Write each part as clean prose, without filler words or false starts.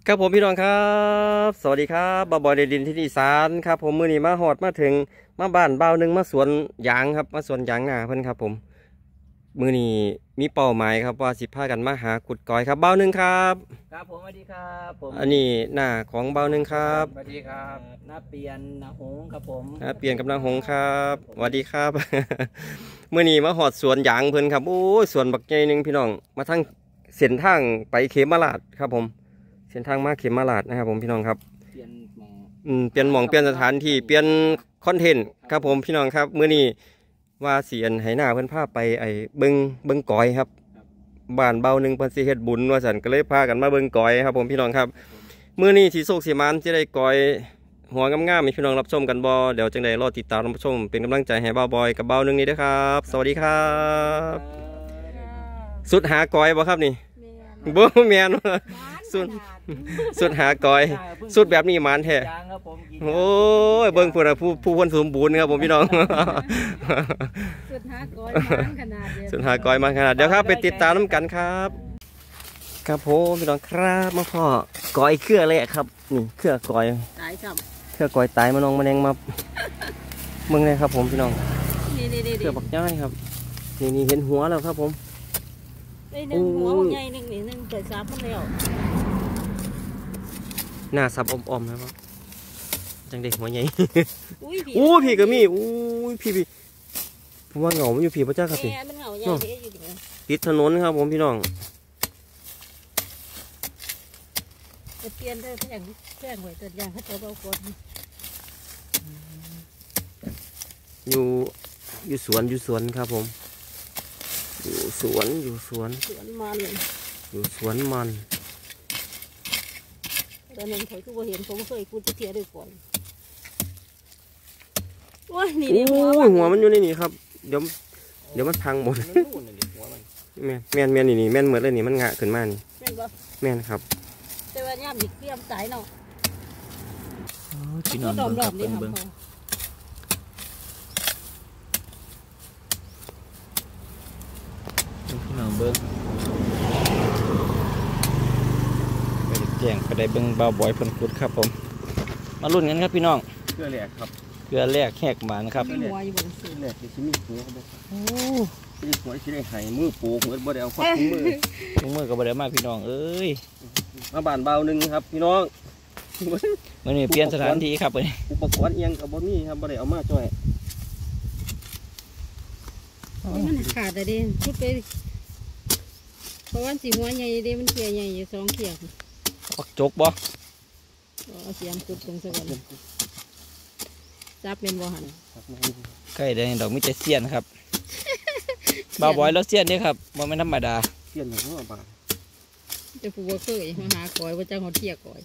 ครับผมพี่น้องครับสวัสดีครับบ่าวบอยในดินที่อีสานครับผมมือนี้มาหอดมาถึงมาบ้านเบาหนึ่งมาสวนยางครับมาสวนยางหน้าเพิ่นครับผมมือนี้มีเป้าหมายครับว่าสิพากันมาหากุดก้อยครับเบาหนึ่งครับครับผมสวัสดีครับผมอันนี้หน้าของเบาหนึ่งครับสวัสดีครับน้าเปลี่ยนน้าหงครับผมเปลี่ยนกำลังหงครับสวัสดีครับ มือนี้มาหอดสวนยางเพิ่นครับโอ้ยสวนบักใหญ่หนึ่งพี่น้องมาทั้งเส้นทางไปเขมราชครับผมเส้นทางมาเขมราชนะครับผมพี่น้องครับเปลี่ยนหมองเปลี่ยนหม่องเปลี่ยนสถานที่เปลี่ยนคอนเทนต์ครับผมพี่น้องครับมื้อนี้ว่าเสียนไหหน้าเพิ่นพาไปไอ้เบิ่งก้อยครับบ้านเบาหนึ่งเพิ่นสิเฮ็ดบุญว่าซั่นก็เลยพากันมาเบิ่งก้อยครับผมพี่น้องครับมื้อนี้สิโชคสิมานสิได้ก้อยหัวงามๆให้พี่น้องรับชมกันบ่เดี๋ยวจังได๋รอติดตามรับชมเป็นกำลังใจให้บ่าวบอยกับเบาหนึ่งนี้ด้วยครับสวัสดีครับสุดหาก้อยบ่ครับนี่บ่แม่นสุดหาก้อยสุดแบบนี้มันแท้โอ้ยเบิ่งพุ่นน่ะผู้คนสมบูรณ์ครับผมพี่น้องสุดหาก้อยมันขนาดสุดหาก้อยมันขนาดเดี๋ยวครับไปติดตามน้ำกันครับครับผมพี่น้องครับมาพ่อก้อยเครือเลยครับนี่เครือก้อยตายจับเครือก้อยตายมาน้องมาแดงมาเมืองเลยครับผมพี่น้องนี่เครือบักย่ายครับนี่เห็นหัวแล้วครับผมได้หนึ่งหัวใหญ่หนึ่งนี่หนึ่งเกิดซับมันแล้วหน้าซับอมๆนะครับจังเด็กหัวใหญ่อุ้ยพี่ก็มีอุ้ยพี่ผมว่าเหงาไม่อยู่พี่พระเจ้าครับพี่มันเหงาใหญ่ติดถนนครับผมพี่น้องจะเปลี่ยนได้แท่งหวยตัวอย่างให้ตัวเบากดอยู่สวนครับผมอยู่สวนมันอยู่สวนมันตอนนั้นผมก็เห็นผมเคยพูดจะเทียด้วยก่อนว้านี่หัวมันอยู่ในนี่ครับเดี๋ยวมันพังหมดแม่นนี่แม่นเหมือนเลยนี่มันงะขึ้นมานี่แม่นครับแต่ว่าย่ามดิเตรียมสายเนาะพี่น้องเบิ่งพี่น้องเบิ่งไปแจ้งไปได้เบิ่งบ่าวบอยเพิ่นขุดครับผมมาลุ้นกันครับพี่น้องเกลือแหลกครับเกลือแรกแหกมานะครับมีหัวอยู่บนเสื้อแหลกที่มีหัวครับโอ้ที่หัวที่ได้หายมือปูเหมือนบ่ได้เอาข้อมือก็บ่ได้มาพี่น้องเอ้ยมาบ้านเบาหนึ่งครับพี่น้องมันนี่เปลี่ยนสถานที่ครับเลยอุปกรณ์เอียงกับบ่มีครับบ่ได้เอามาจ่อยมันขาดแต่เด่นพูดไปเพราะว่าสีหัวใหญ่เด่นมันเขียใหญ่อยู่2เขียปักจกบ่เอาเสียมขุดตรงสวรรค์จับเป็นบ่หันใกล้ได้ดอกมิเตเซียนครับบ่าวบอยแล้วเซียนนี่ครับมันไม่ธรรมดาเซียนอย่างว่าบ้าจะผูกเคยมาหาก้อยว่าจะเขาเที่ยก้อย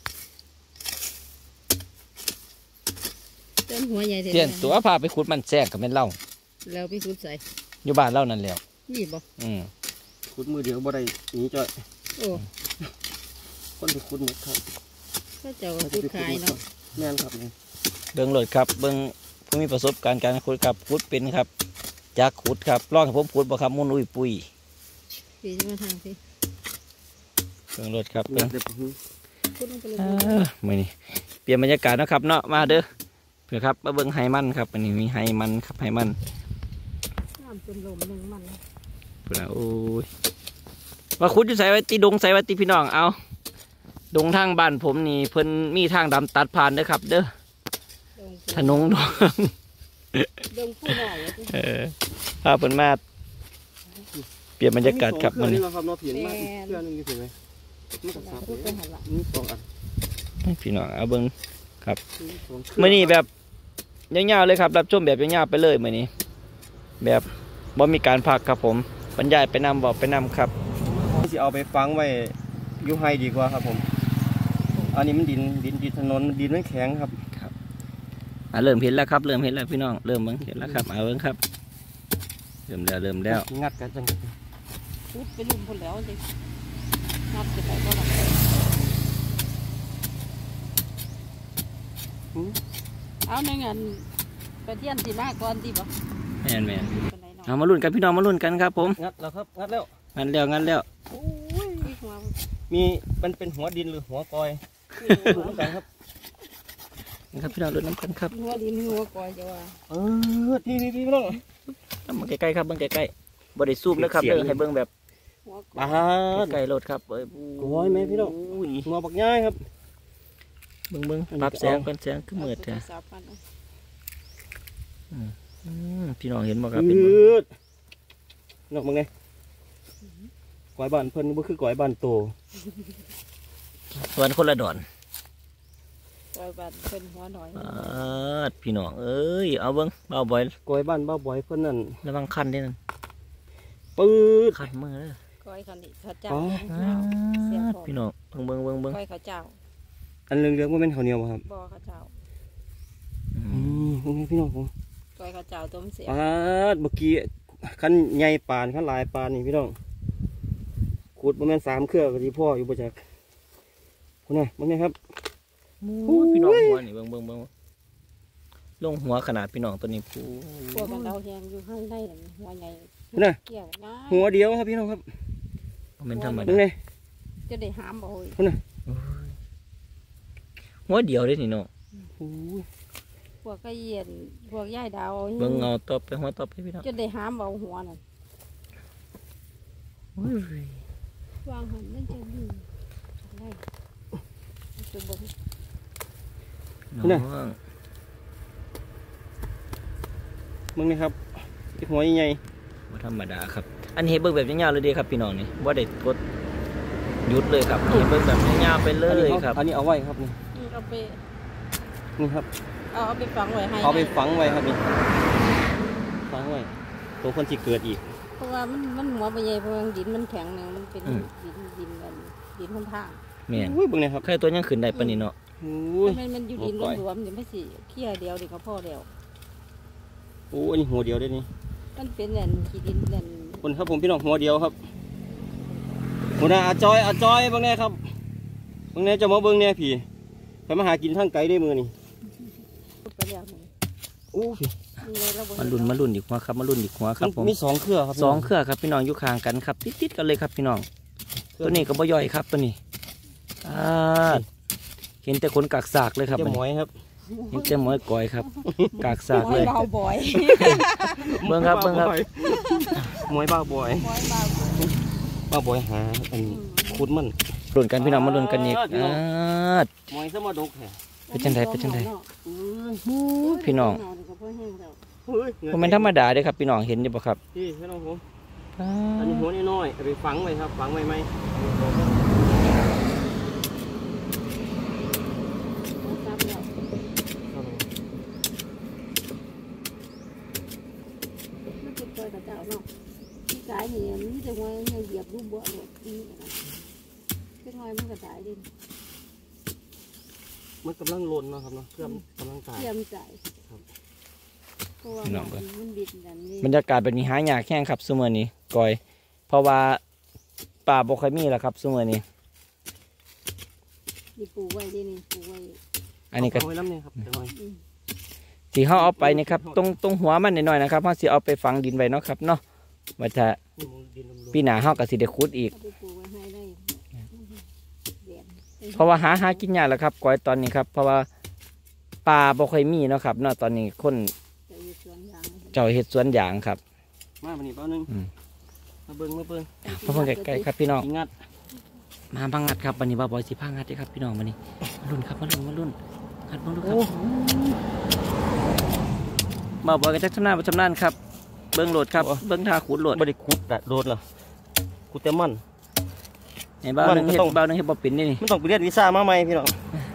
เต้นหัวใหญ่เซียนตัวพาไปขุดมันแทรกกับแม่เล่าแล้วพี่ขุดใส่อยู่บ้านเล่านั่นแล้วนี่บ่ขุดมือเดียวบ่ได้หนีจ่อยโอ้คนไปขุดหมดครับก็เจ้าขุดขายเนาะแม่นครับนี่เบิ่งโหลดครับเบิ่งผู้มีประสบการณ์การขุดครับขุดเป็นครับจากขุดครับลองให้ผมขุดบ่ครับมุนอุ้ยปุยพี่จะมาทางพี่เบิ่งโหลดครับเบิ่งมื้อนี้เปลี่ยนบรรยากาศนะครับเนาะมาเด้อเพื่อครับมาเบิ่งไฮมันครับอันนี้มีไฮมันครับไฮมันเป็นลมหนึ่งมันเพื่อโอ้ยมาขุดอยู่ใส่ไว้ตีดงใส่ไว้ตีพี่น้องเอาดงทางบ้านผมนี่เพิ่นมีทางดำตัดผ่านเด้อครับเด้อถนนดงผู้หน่อยพาเพิ่นมาเปลี่ยนบรรยากาศครับมันพี่น้องเอาเบิ่งครับมื้อนี้แบบยาวๆเลยครับรับชมแบบยาวๆไปเลยมื้อนี้แบบบ่มีการพักครับผมบรรยายไปนำบอกไปนำครับที่เอาไปฟังไว้อยู่ให้ดีกว่าครับผมอันนี้มันดินถนนดินมันแข็งครับเริ่มเห็นแล้วครับเริ่มเห็นแล้วพี่น้องเริ่มเห็นแล้วครับเอาเบิ่งครับเริ่มแล้วงัดกันจังพูดไปลุ่มคนแล้วจริงงัดไปไหนก็ได้เอาในงานไปเที่ยนสีมาก่อนดีป่ะแม่นเอามาลุ้นกันพี่น้องมาลุ้นกันครับผมงัดแล้วครับงัดแล้วงั้นแล้วมีมันเป็นหัวดินหรือหัวกอยครับนะครับพี่น้องรดน้ำกันครับหัวดินหัวก่อยจะว่านี่พี่น้องทำมาใกล้ๆครับเบิ่งใกล้ๆบ่ได้ซูมนะครับเด้อให้เบิ่งแบบหัวก่อยใกล้ๆรถครับก้อยไหมพี่น้องหัวบักง่ายครับเบิ่งปรับแสงเป็นแสงคือมืดแท้พี่น้องเห็นบ่ครับเป็นนอกมึงไงก้อยบ้านเพิ่นบ่คือก้อยบ้านโตวันคนละดอนก่อยบานเป็นหัวหน่อยพี่น้องเอ้ยเอาเบิ่งเบาบ่อยก้อยบ้านบ้าบ่อยเพิ่นนั่นระวังคันด้วยนั่นปืดคันมือเด้อก่อยเขานี่เขาเจ้าพี่น้องเบิ่งก่อยเขาเจ้าอันเรื่องว่าเป็นข้าวเหนียวครับบ่เขาเจ้านี่พี่น้องผมก่อยเขาเจ้าต้มเสียเมื่อกี้ขั้นใหญ่ปานขั้นลายปานนี่พี่น้องขุดประมาณ3 เครือก็ที่พ่ออยู่บ่จักคุณน่ะบ่แม่ครับพี่น้องหัวนี่เบิ่งลงหัวขนาดพี่น้องตัวนี้พวกกันเราแหงอยู่ข้างในหัวใหญ่คุณน่ะเกี่ยวง่ายหัวเดียวครับพี่น้องครับเป็นธรรมนึดางไงจะได้หามบ่เฮ้ยคุณน่ะหัวเดียวเลยนี่เนาะโอ้ยพวกก็เย็นพวกย่ายดาวเบิ่งเงาตบไปหัวตบไปพี่น้องจะได้หามเอาหัวนั่นวางหันมันจะดีได้จะบ่น้องมึงนี่ครับหัวใหญ่บ่ธรรมดาครับ อันนี้เบิ่งแบบยาวๆเลยเด้ครับพี่น้องนี่บ่ได้กดหยุดเลยครับเบิ่งแบบยาวๆไปเลยครับอันนี้เอาไว้ครับนี่เอาไปนี่ครับเอาไปฝังไว้ให้เอาไปฝังไว้ครับนี่ฝังไว้ตัวคนที่เกิดอีกเพราะว่ามันหัวไปใหญ่เพราะว่าดินมันแข็งนึงมันเป็นดินกันดินค่อนข้างแม่นอุ้ยเบิ่งนี่ครับใครตัวยังขึ้นได้ปานนี้เนาะอุ้ยมันอยู่ดินรวมๆเดี๋ยวไม่สิเขี้ยเดียวเดี๋ยวก็พอเดียวโอ้อันนี้หัวเดียวได้นี่มันเป็นแหล่นขี้ดินแหล่นคนครับผมพี่น้องหัวเดียวครับหัวหน้าอาจอยเบิ่งแน่ครับเบิ่งแน่จะมาเบิ่งแน่พี่ไปมาหากินทางไกลได้มือนี่ไปแล้วนี่โอ้พี่มารุ่นอีกหัวครับมารุ่นอีกหัวครับผมมี2 เครือครับ 2 เครือครับพี่น้องอยู่ข้างกันครับติดๆกันเลยครับพี่น้องตัวนี้ก็บ่ย่อยครับตัวนี้เห็นแต่ขนกากสากเลยครับจะหมอยครับเห็นแต่หมอยก่อยครับ กากสากเลยเบาบ่อยเบิ่งครับหมอยบ้าบ่อยเบาบ่อยบ้าบ่อยหาอันขุดมันรุ่นกันพี่น้องมารุ่นกันอีกหมอยซะมาดกแท้เป็นจังไดพี่น้องเฮ้ยบ่แม่นธรรมดาเด้อครับพี่น้องเห็นอยู่บ่ครับพี่พี่น้องผมอันนี้หัวน้อยๆเอาไปฝังไว้ครับฝังไว้ไหมมันจะเกิดกับเจ้าเนาะที่กายเนี่ยมันจะว่าเหยียบรูปบ่อเลยนี่นะเป็นไงมันก็ตายดิมันกำลังหล่นเนาะครับเนาะเครื่องกำลังตายเทียมใจเพราะว่ามันบิดแบบนี้บรรยากาศแบบนี้หายากแห้งครับซุมื้อนี้ก่อย เพราะว่าป่าบ่ค่อยมีแล้วครับซุมื้อนี้นี่ปลูกไว้ดินี่ปลูกไว้อันนี้ก็เอาไว้น้ำเนี่ยครับเดี๋ยวหน่อยที่เฮาเอาไปนี่ครับตรงหัวมันนิดหน่อยนะครับเฮาสิเอาไปฝังดินไว้เนาะครับเนาะว่าถ้านี่มึงดินรวมปีหน้าเฮาก็สิได้ขุดอีกเอาไปปลูกไว้ให้ได้เดือนเพราะว่าหากินยากแล้วครับก่อยตอนนี้ครับเพราะว่าปลาบ่ค่อยมีเนาะครับเนาะตอนนี้คนจะอยู่สวนยางเจ้าเฮ็ดสวนยางครับมาวันนี้แป๊บนึงมาเบิ่งมาเพิ่งใกล้ๆครับพี่น้องอีงัดมาพังงัดครับวันนี้บ่าวบอยสิพังงัดเด้อครับพี่น้องวันนี้มาลุ้นครับมาลุ้นงัดมาลุ้นครับบ่าวบอยก็จักชำนาญบ่ชำนาญครับเบิ่งโหลดครับเบิ่งท่าขุดโหลดบ่ได้ขุดแต่โดดเหรอขุดแต่มันให้บ่าวหนึงเฮ็ดบ่าวหนึงเฮ็ดบ่เป็นนี่มันต้องไปเรียนวีซ่ามาใหม่พี่น้อง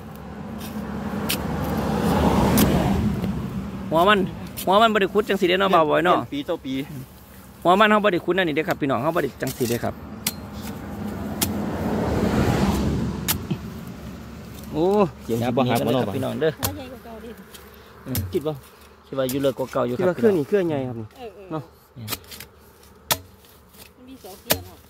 หัวมันบ่ได้ขุดจังซี่เด้เนาะบ่าวบอยเนาะปีต่อปีหัวมันเฮาบ่ได้ขุดนั่นนี่เด้อครับพี่น้องเฮาบ่ได้จังซี่เด้อครับโอ้เสียงบ่หักบ่เนาะพี่น้องเด้อหัวใหญ่กว่าเก่าดิคิดว่าคิดว่าอยู่เลิกกว่าเก่าอยู่คิคดรับว่าเครื่องนี้เครื่องใหญ่ครับนี่เนาะมันมีสองเกียร์เนาะ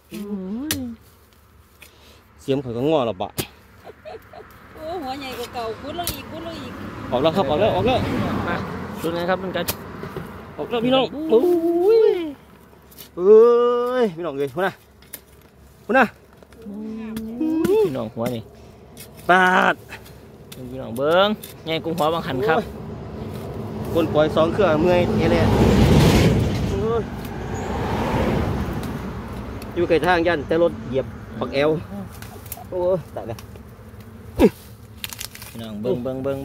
เสียมข่อยก็งอแล้วบะโอ้หัวใหญ่กว่าเก่าคุ้นลงอีกออกแล้วครับออกแล้วมาลุ้นกันครับลุ้นกันออกแล้วพี่น้องโอ้ยเอ้ยพี่น้องเอ้ยพุ่นน่ะพี่น้องหัวนี่ปาดพี่น้องเบิ้งไงกุ้งหัวบางหันครับคนปล่อย2เครื่องเมื่อยเอเลยอยู่ไกลทางยันแต่รถเหยียบปักแอวโอ้ตายแล้วพี่น้องเบิ้งครับเบิ้ง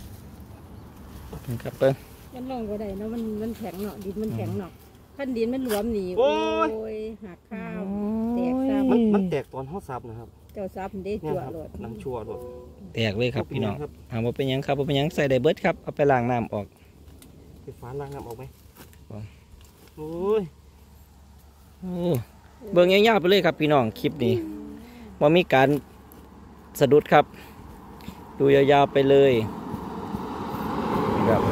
มันลงก็ได้นะมันแข็งเนาะดินมันแข็งเนาะขั้นดินมันหลวมหนีโอ้ยหักข้าวแตกซ้ำมันแตกตอนห้อซับนะครับเจ้าซับได้จั่วรถน้ำชั่วรถแตกเลยครับพี่น้องถามว่าเป็นยังครับว่าเป็นยังใส่ได้เบิดครับเอาไปล้างน้ำออกไปฟ้าล้างน้ำออกไหมโอ้ยเบิ้งยาวๆไปเลยครับพี่น้องคลิปนี้ว่ามีการสะดุดครับดูยาวๆไปเลยครับ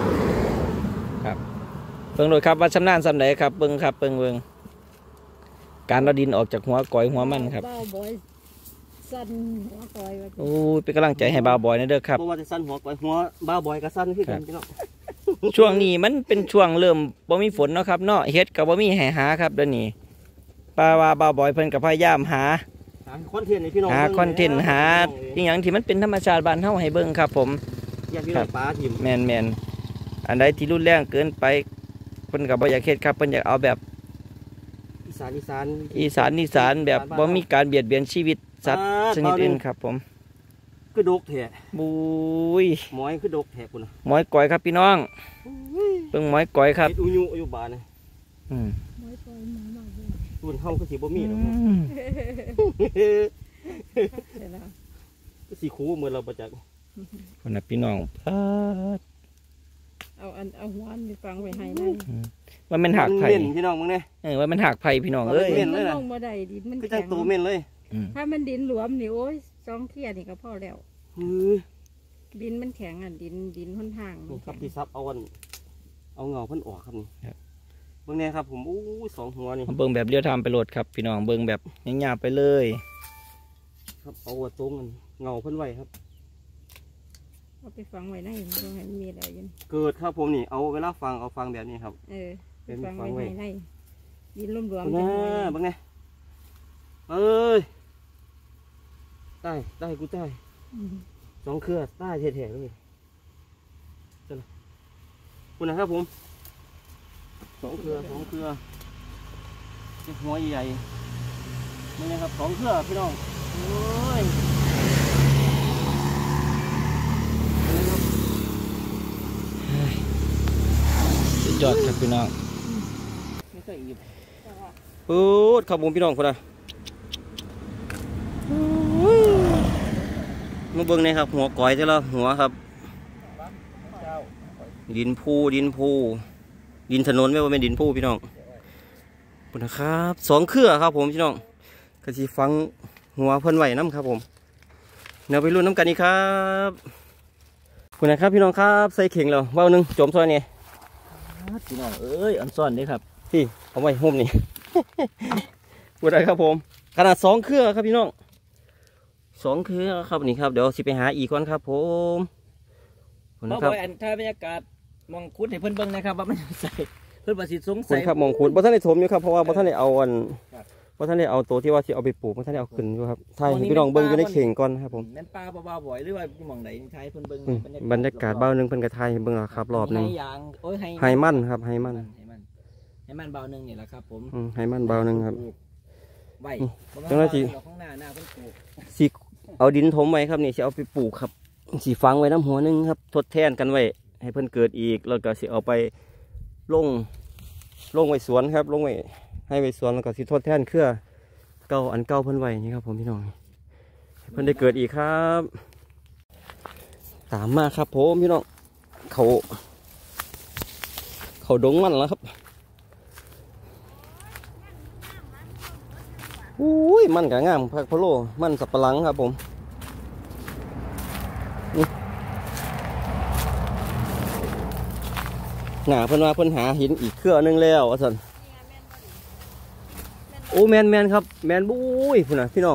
เบิ่งโดยครับว่าชำนาญสำไหนครับเบิ่งครับเบิ่งการเราดินออกจากหัวก้อยหัวมันครับสั้นหัวก้อยโอ้ยเป็นกำลังใจให้บ่าวบอยนะเด้อครับเพราะว่าจะสั้นหัวก้อยหัวบ่าวบอยก็สั้นขึ้นกันพี่น้องช่วงนี้มันเป็นช่วงเริ่มบ่มีฝนเนาะครับเนาะเฮ็ดกับบ่มีให้หาครับเดี๋ยวนี้ป้าว่าบ่าวบอยเพิ่นกับพยายามหาคอนเทนต์ให้พี่น้องหาคอนเทนต์หาอย่างที่มันเป็นธรรมชาติบ้านเฮาให้เบิ่งครับผมอยากพี่น้องปลาถิ่มแม่นอันใดที่รุนแรงเกินไปเพิ่นก็บ่อยากเฮ็ดครับเพิ่นอยากเอาแบบอีสานแบบบ่มีการเบียดเบียนชีวิตสัตว์ชนิดอื่นครับผมคือดกแท้บุยหมอยคือดกแท้คุณหมอยก้อยครับพี่น้องเบิ่งหมอยก้อยครับอุยุอยู่บ้านนี่หมอยก้อยส่วนเฮาก็สิบ่มีดอกก็สิคูเหมือนเราประจักษ์คนน่ะพี่น้องเอาหัวนี่ฟังไว้ให้ได้ว่ามันหักไผ่พี่น้องมึงเนี่ยว่ามันหักไผ่พี่น้องเอ้ยมันลงมาได้ดินมันแข็งตัวเม่นเลยถ้ามันดินหลวมนี่โอ้ย2เที่ยนี่ก็พอแล้วดินมันแข็งอ่ะดินค่อนข้างครับที่ซับเอาเงาเพิ่นออกครับนี่เบิ่งเนี่ยครับผมอู้2หัวนี่เบิ่งแบบเรียวไทม์ไปโหลดครับพี่น้องเบิ่งแบบยาวๆไปเลยครับเอาตรงเงาเพิ่นไว้ครับเอาไปฟังไว้ในตรงไหนมีอะไรอยู่เกิดครับผมนี่เอาเวลาฟังเอาฟังแบบนี้ครับเป็นฟังไว้ในดินรวมๆนะบังไงเอ้ยได้กูได้2เครือได้แท้ๆเลยจ้ะคุณนะครับผม2เครือหัวใหญ่นี่นะครับ2เครือพี่น้องโอ้ยยอดครับพี่น้องปูดขับผมพี่น้องคนละมาเบิ้งนี่ครับหัวก้อยแต่ละหัวครับดินถนนไม่ว่าเป็นดินพูพี่น้องคุณนะครับ2เครือครับผมพี่น้องกระสีฟังหัวเพิ่นไหวน้ำครับผมเดี๋ยวไปรุ่นน้ำกันอีกครับคุณนะครับพี่น้องครับใส่เข่งแล้วเบ้านึงจมซอยนี่พี่น้องเอ้ยอันซ่อนนี่ครับพี่เอาไว้ห่มนี่พูดได้ครับผมขนาด2เครือครับพี่น้อง2เครือครับนี่ครับเดี๋ยวสิไปหาอีกคนครับผมนะครับอันถ้าบรรยากาศมองคุดให้เพื่อนเบิ้งนะครับว่ามันใส่เพื่อนประสิทธิ์สงสัยครับมองคุดบ่ท่านได้ถมอยู่ครับเพราะว่าบ่ท่านได้เอาบ่ท่านได้เอาตัวที่ว่าที่เอาไปปลูกบ่ท่านได้เอาขึ้นอยู่ครับใช่พี่น้องเบิ้งอยู่ในเข่งก่อนครับผมนั่นปลาเบาๆบ่อยหรือว่าหม่องไหนใช้เพื่อนเบิ้งบรรยากาศเบาหนึ่งเพื่อนกระไทยเบิ้งแล้วครับรอบนึงไฮมันครับไฮมันเบาหนึ่งนี่แหละครับผมไฮมันเบาหนึ่งครับไว้จังเลยทีสิเอาดินถมไว้ครับนี่สิเอาไปปลูกครับสิฟังไว้น้ำหัวนึงครับทดแทนกันไว้ให้เพื่อนเกิดอีกแล้วก็สิเอาไปลงไว้สวนครับลงไว้ให้ไว้สวนแล้วก็สิทดแทนเครือเก่าอันเก่าเพื่อนไว้นี่ครับผมพี่น้องเพื่อนได้เกิดอีกครับตามมาครับผมพี่น้องเขาดงมันแล้วครับอุ้ยมันกะงามพักพะโลมันสับปะหลังครับผมหนาเพิ่นว่าเพิ่นหาหินอีกเครือนึงแล้วอาจารย์โอ้แมนครับแมนบุ้ยพุ่นน่ะพี่น้อง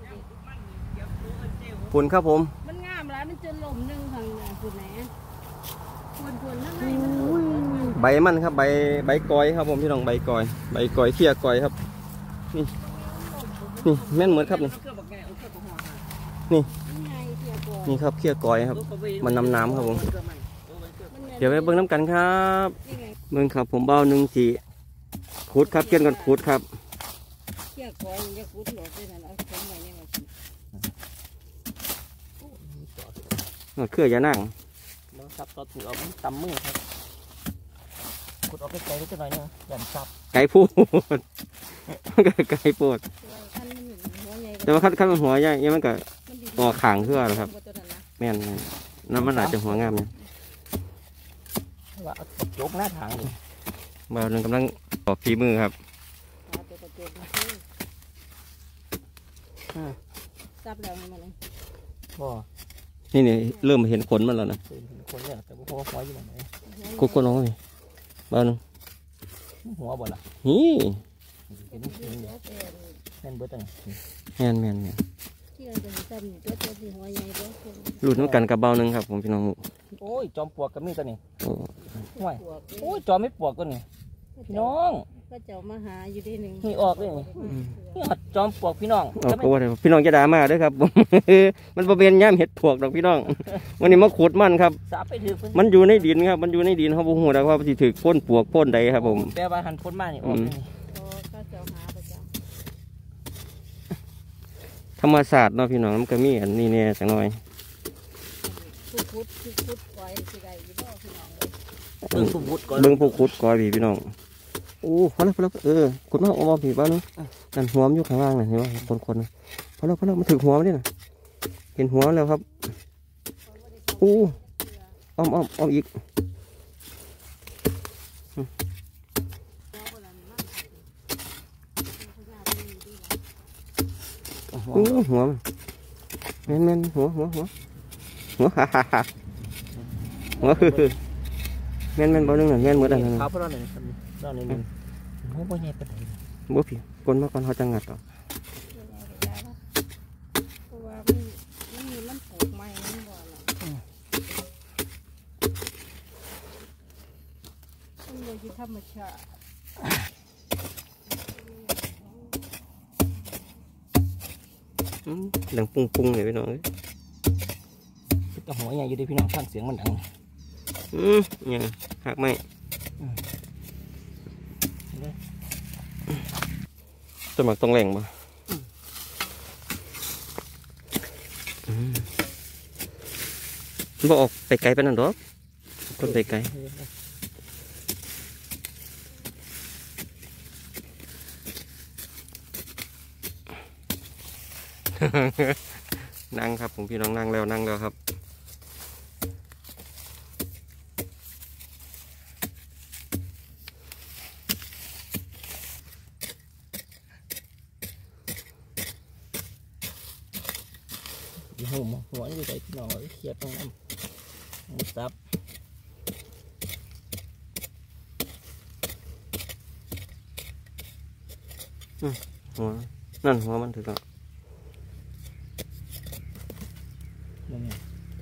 พุ่นครับผมมันงามแล้วมันจะหล่มนึงทางพุ่นไหนพุ่นนั่งในมันใบมันครับใบกอยครับผมพี่น้องใบกอยเขี้ยกอยครับนี่แม่นเหมือนครับนี่นี่ครับเคี่ยวกอยครับมันน้ำครับผมเดี๋ยวไปเบิ่งน้ำกันครับเบิ่งครับผมเบ้าหนึ่งสีขูดครับเกี่ยนกันขูดครับเกี่ยก้อยมันจะขุดหลอดได้นั่นเอาของไว้เนี่ยมาเครื่อยานั่งซับต่อถือเอาตำมือครับขุดออกไปไกลนิดหน่อยนึงแหลมซับไก่พูด ไก่พูดคันมันหัวใหญ่แต่ว่าคันมันหัวใหญ่ยังมันก็มันดีออกขางเพื่อหรอครับแม่นน้ำมันอาจจะหัวงามเนี่ยว่าเอายกหน้าทางดิเบาหนึ่งกำลังออกฝีมือครับซับแล้วมันเลยบ่นี่เริ่มเห็นขนมันแล้วนะเป็นคนเนี่ยแต่พวกหัวอยู่ไหนคุดคนลงไปเบาหนึ่งหัวบ่ล่ะนี่เป็นแน่นเบิดตั้งแม่นที่เราจะทำตัวที่หัวใหญ่ตัวหลุดน้ำกันกับเบาหนึ่งครับผมพี่น้องโอ้ยจอมปลวกก็มีตัวนี้โอ้ห่วยโอ้ยจอมไม่ปลวกตัวนี้พี่น้องก็เจ้ามาหาอยู่ได้หนึ่งนี่ออกเลยนี่นี่หัดจอมปลวกพี่น้องเอาก็ว่าได้พี่น้องจะด่ามาด้วยครับ ผม มันประเป็นย่ามเห็ดปวกดอกพี่น้องวันนี้มาขุดมันครับสาไปถือมันอยู่ในดินครับมันอยู่ในดินเขาบอกหัวแล้วว่าสิถือพ่นปวกพ่นใดครับผมแปลว่าหันพ้นมานี่ออกนี่ก็เจ้าหาประจธรรมศาสตร์เนาะพี่น้องมันก็มีอันนี้เนี่ยจังหน่อยำคุดก้อยที่ใดอยู่บ่พี่น้องเลยเบิ่งผู้บุดก่อนเบิ้งผู้ขุดก่อยพี่น้องโอ้พอแล้วขุดมาเอาผีบ้านนู้นนั่นหัวมันอยู่ข้างล่างน่ะเห็นว่าคนๆนะพอแล้วมันถึงหัวมันนี่น่ะเห็นหัวแล้วครับโอ้อ้อมอีกโอ้หัวมันแม่นหัวฮ่าหัวคือแม่นบ่นึงน่ะแม่นหมดอันนั้นเขาเพราะเราเนี่ยเราเนี่ยโอ้บ่ใหญ่ปานใดบ่พี่คนมาก่อนเขาจะงัดเอาเพราะว่ามันปลูกไม้มันบ่หรอกมันเลยที่ธรรมชาติดังปุ้งเลยพี่น้องแต่หัวใหญ่อยู่ดีพี่น้องฟังเสียงมันดังยังหักไหมต้นหมากต้องแหล่งป่ะมันบอกออกไปไกลไปนั่นดอกต้นไปไกล นั่งครับผมพี่น้องนั่งแล้วครับหัวอยู่ใจพี่น้องเครียดตรงนั้นซับหัวนั่นหัวมันถึงแล้วนี่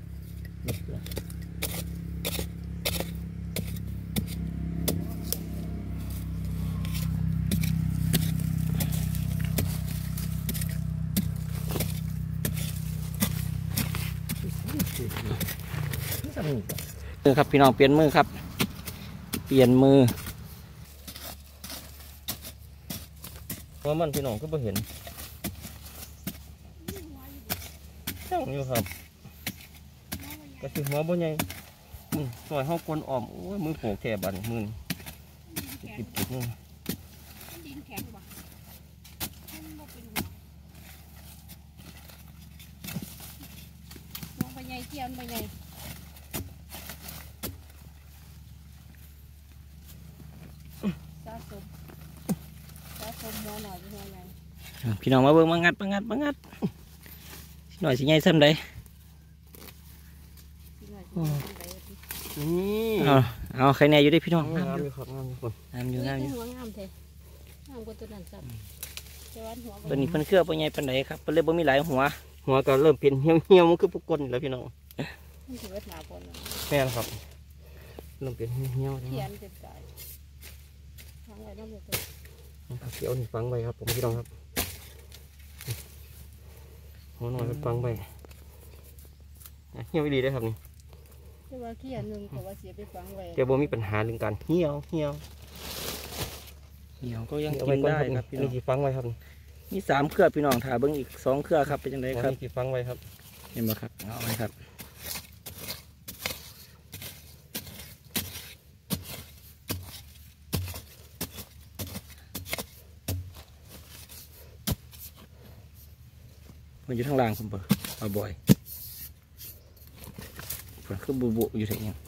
ครับพี่น้องเปลี่ยนมือครับเปลี่ยนมือหัวมันพี่น้องก็ไม่เห็นยังอยู่ครับก็คือหัวบ่ใหญ่หน่อยห้ากวนอ้อมโอ้ยมือโผล่แค่บันมือจิบนึงดินแข็งบ่มันบ่เป็นหัวไปใหญ่เกี่ยนไปใหญ่สะสมหัวหน่อยหัวใหญ่พี่น้องมาเบิ่งมางัดหน่อยสิใหญ่ซ้ำใดนี่เอาใครแน่อยู่ได้พี่น้องงามอยู่ครับงามอยู่คนงามอยู่งามอยู่หัวงามแท้งามกว่าตัวนั้นซ้ำแต่ว่าหัวตัวนี้เพิ่นเครือบ่ใหญ่ปานใดครับเพิ่นเลยบ่มีหลายหัวหัวก็เริ่มเป็นเหี่ยวมันคือพวกก้นแล้วพี่น้องมันถือว่าหนาปนแม่นครับเริ่มเป็นเหี่ยวเขียนจะตายทางไรน้ำมันเป็นเขียวนี่ฟังไปครับผมพี่น้องครับหัวหน่อยมันฟังไปเหี่ยวอีหลีได้อครับนี่แต่ว่าขี้อันหนึงเขาว่าเสียไปฝังไว้แกบ่มีปัญหาเรื่องการเหี่ยวเหนียวก็ยังเอากิไว้นก่อนได้ครับครับพี่นี่น้องสิฟังไว้ครับมี3เครือพี่น้องถ่าเบิ่งอีก2เครือครับเป็นจังไดครับนี่สิฟังไว้ครับเห็นบ่ครับเอาไว้ครับมันอยู่ทางล่างผมเปิดมาบ่อยเปิดคือบุอยู่ที่นี่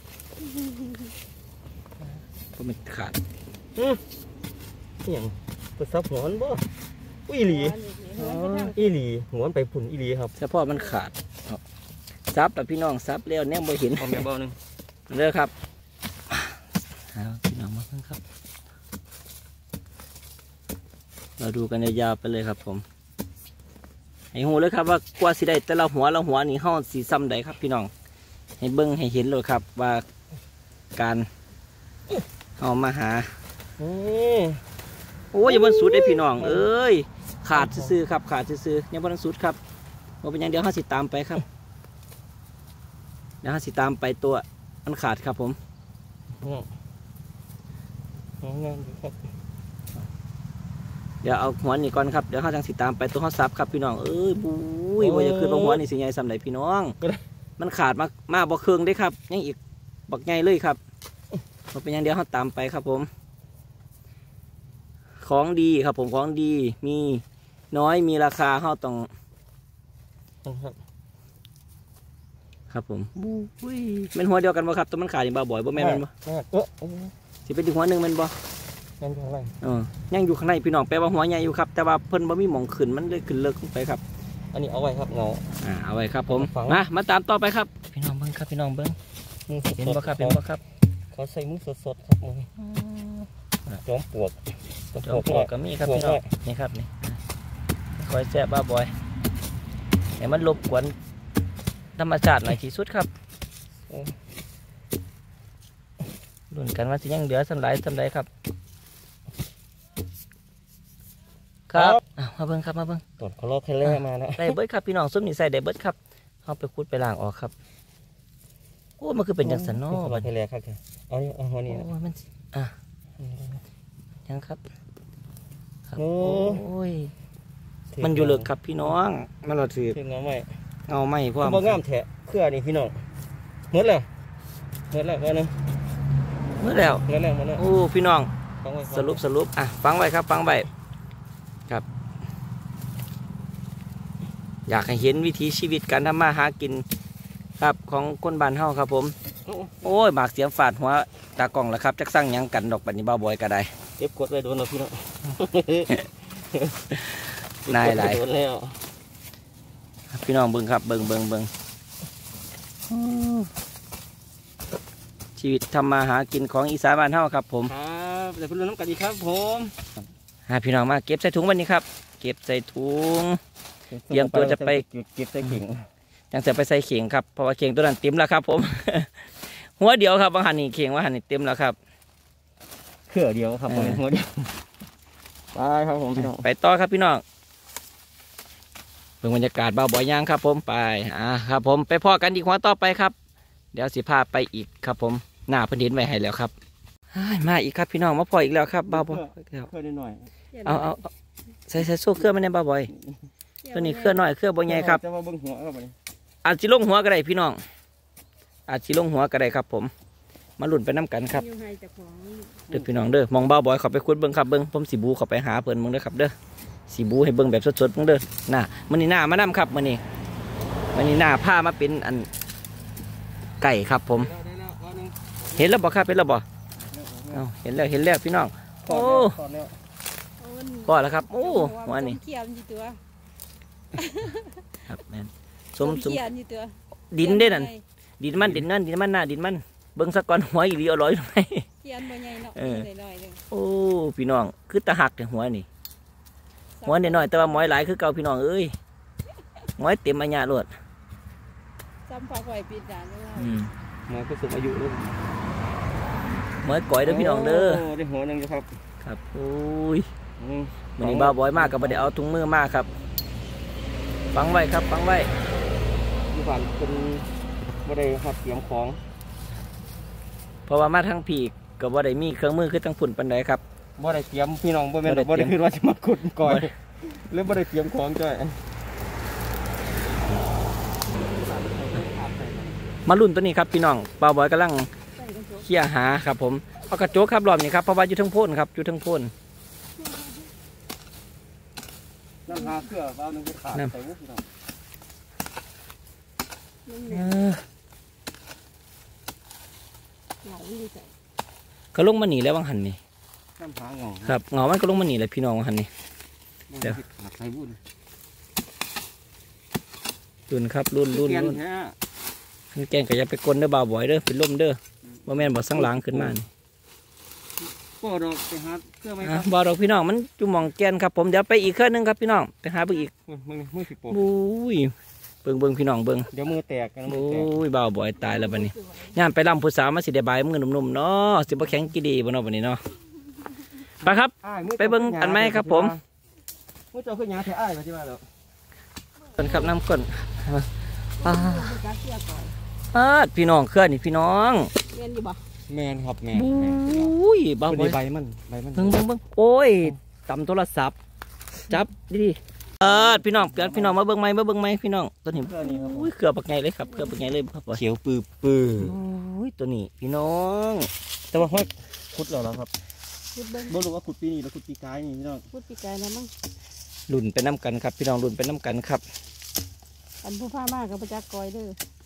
ก็มันขาดอิหยังเปิดซับหัวมันบ่อุ้ยอีหลีหัวนี่อีหลีหัวมันไปผุ่นอีหลีครับเฉพาะมันขาดเอาซับแต่พี่น้องซับแล้วเนี่ยบ่เห็นเอาแม่บ่นึงเด้อครับเอาพี่น้องมาเพิ่งครับ เราดูกันยาวๆไปเลยครับผมให้หูเลยครับว่ากว่าสิได้แต่ละหัวนี่ห้าสีซ้ำใดครับพี่น้องให้เบิ้งให้เห็นเลยครับว่าการเอามาหานี่โอ้ยยังบนสุดได้พี่น้องเอ้ยขาดซื่อๆครับขาดซื่อๆยังบนสุดครับว่าเป็นอย่างเดียวห้าสิตามไปครับเดี๋ยวห้าสิตามไปตัวมันขาดครับผมงานอยู่ครับเดี๋ยวเอาหัวนี่ก่อนครับเดี๋ยวห้าจังสิตามไปตัวห้าซับครับพี่น้องเอ้ยบุ้ยว่าจะขึ้นลงหัวนี่สิใหญ่ซ้ำใดพี่น้องมันขาดมาบ่เครื่องได้ครับยังอีกบักใหญ่เลยครับว่าเป็นอย่างเดียวห้าตามไปครับผมของดีครับผมของดีมีน้อยมีราคาห้าต้องครับครับผมบุ้ยเป็นหัวเดียวกันบ่ครับตัวมันขาดนี่บ่บ่อยบ่แม่นมันบ่ สิเป็นอีกหัวหนึ่งแม่นบ่งานอยู่ข้างล่างยังอยู่ข้างในพี่น้องแปลว่าหัวใหญ่อยู่ครับแต่ว่าเพิ่นบ่มีหม่องขึ้นมันเลยขึ้นเลิกลงไปครับอันนี้เอาไว้ครับเงาเอาไว้ครับผมฝังมาตามต่อไปครับพี่น้องเบิ่งครับพี่น้องเบิ่งมือสดเห็นบ่ครับเห็นบ่ครับเขาใส่มือสดๆครับมือจอมปลวกจอมปลวกก็มีครับพี่น้องนี่ครับนี่คอยแซ่บบ้าบอยให้มันรบกวนธรรมชาติหน่อยที่สุดครับลุ้นกันว่าสิยังเหลือสำหรับสำหรับครับครับมาเบิ่งครับมาเบิ่งตอนเขาลอกแค่แร่มานะได้เบิดครับพี่น้องส้มนี่ใส่ได้เบิดครับเอาไปคุดไปล้างออกครับโอ้มันคือเป็นจังสันเนาะลบัอดกแค่แร่ครับเอานี่เอาหัวนี้โอ้ยมันยังครับครับโอ้โอ้ยมันอยู่เลิกครับพี่น้องมันเราถือถึงเงาไหมเอาไม่พวกบ่งามแทะเครือนี่พี่น้องหมดแล้วว่านึงเมื่อแล้วหมดแล้วโอ้พี่น้องฟังไว้สรุปฟังไว้ครับฟังไว้ครับ อยากให้เห็นวิถีชีวิตการทำมาหากินครับของคนบ้านเฮาครับผมโอ้ยบากเสียงฝาดหัวตากล่องแล้วครับจักสั่งหยังกันดอกปันนี้บ้าบอยก็ได้เก็บกดไว้โดนแล้วพี่น้องนายหลายโดนแล้วพี่น้องเบิ่งครับเบิ่งชีวิตทำมาหากินของอีสานบ้านเฮาครับผมครับเดี๋ยวพี่รุ่นน้ำกันดีครับผมพี่น้องมาเก็บใส่ถุงวันนี้ครับเก็บใส่ถุง เตรียมตัวจะไปเก็บใส่เข่งยังจะไปใส่เข่งครับเพราะว่าเข่งตัวนั้นเต็มแล้วครับผม หัวเดียวครับบางหันนี่เข่งว่าหันนี่เต็มแล้วครับเครือเดียวครับผมหัวเดียวไปครับผมพี่น้องไปต่อครับพี่น้องเบิ่งบรรยากาศเบาบ่อยย่างครับผมไปครับผมไปพ่อกันอีกหัวต่อไปครับเดี๋ยวสิพาไปอีกครับผมหน้าเพิ่นเห็นไว้ให้แล้วครับมาอีกครับพี่น้องมาพ่ออีกแล้วครับเบาบ่แล้วเครือหน่อยเอาใส่โซ่เครื่องมันในเบาบ่อยตัวนี้เครื่องน้อยเครื่องบ่ใหญ่ครับจะมาเบิ่งหัวครับผมอาจสิลงหัวก็ได้พี่น้องอาจสิลงหัวก็ได้ครับผมมาลุ้นไปน้ำกันครับอยู่ให้เจ้าของเด้อพี่น้องเด้อมองเบาบ่อยเขาไปคุดเบิ่งครับเบิ่งผมสีบูเขาไปหาเพิ่นเบิ่งเด้อครับเด้อสีบูให้เบิ่งแบบสดๆเบิ่งเด้อน่ะมื้อนี้หน้ามานํครับมื้อนี้หน้าผ้ามาเป็นอันไก่ครับผม เห็นแล้วบ่ครับเห็นแล้วบ่เอาเห็นแล้วพี่น้องโอ้ก็แล้วครับโอ้หัวนี่เขียนอยู่ตัวครับแม่นสมเขียนอยู่ตัวดินเด้นั่นดินมันหน้าดินมันเบิ่งสักก่อนหัวอีหลีอร่อยไหมเขียนบ่ใหญ่เนาะน้อยๆนึงโอ้พี่น้องคือตะหักแต่หัวนี่หัวน้อยๆแต่ว่าหมอยหลายคือเก่าพี่น้องเอ้ยหมอยเต็มอัญญาโลดซ้ำพอข่อยปิดด่านแล้วหมอก็สูงอายุเลยหมอยก่อยเด้อพี่น้องเด้อได้หัวนึงครับครับโอ้ยมื้อนี้บ่าวบอยมากก็บ่ได้เอาถุงมือมาครับฟังไว้ครับฟังไว้ที่ผ่านเป็นบ่ได้หัดเตรียมของเพราะว่ามาทางผีก็บ่ได้มีเครื่องมือคือทั้งฝุ่นปานใดครับบ่ได้เตรียมพี่น้องบ่แม่นบ่บ่ได้ได้เตรียมคือว่าจะมาขุดก่อยหรือบ่ได้เตรียมของจ้อยมาลุ้นตัวนี้ครับพี่น้องบ่าวบอยกำลังใส่กันโจเคลียร์หาครับผมเอากระโจกครับรอบนี้ครับเพราะว่าอยู่ทั้งโพ่นครับอยู่ทั้งโพ่นน้ำหาเสื้อเอานึงไปขาดใส่วุ้พี่น้องเหงาดีใจก็ลงมาหนีแล้ววังหันนี่น้ำหาเงาครับเงามันก็ลงมาหนีเลยพี่น้องวังหันนี่ เดี๋ยวขาดใส่วุ้นรุ่นครับรุ่นเปลี่ยนรุ่นแท้ขันแกงก็อย่าไปกลนเด้อบ่าวบอยเด้อเป็นลมเด้อบ่แม่นบ่สังหลังขึ้นมานี่ก็ดอกไปหาเสื้อไหมคอ่ะรับบ่ดอกพี่น้องมันจุ่มองแกนครับผมเดี๋ยวไปอีกเครื่องนึงครับพี่น้องไปหาเบิ่งอีกมึงนี่มือสิโปะบุ้ยเบิ่งพี่น้องเบิ่งเดี๋ยวมือแตกกันมืบุอแตก้ยบ่าวบอยตายแล้วบัดนี้ย่ามไปลำผู้สาวมาสิได้บายมือหนุ่มๆเนาะสิบ่แข็งกี่ดีบ่เนาะบัดนี้เนาะไปครับอ้ายมือไปเบิ่งอันไหมครับผมมือเจ้าขึ้นยาแท้อ้ายมาที่ว่าแล้วต้นครับน้ำก้นจักเสียก่อนพี่น้องเคลื่อนนี่พี่น้องเรียนอยู่บ่แมนครับแมนบุ้ยบ่าวบอยใบมันเบิ่งโอ้ยตำโทรศัพท์จับดีๆพี่น้องเกิดพี่น้องมาเบิ่งไหมพี่น้องตัวนี้เสื้อนี่ครับอุ้ยเครือปักไงเลยครับเครือปักไงเลยครับเขียวปื้ออุ้ยตัวนี้พี่น้องแต่ว่าห้อยขุดแล้วครับพูดเบิ้งบ่รู้ว่าขุดปีนี้หรือขุดปีกายนี่พี่น้องพูดปีกายนะมั้งลุ่นไปน้ำกันครับพี่น้องลุ่นไปน้ำกันครับอันผู้พามากกับประจักษ์กอยเด้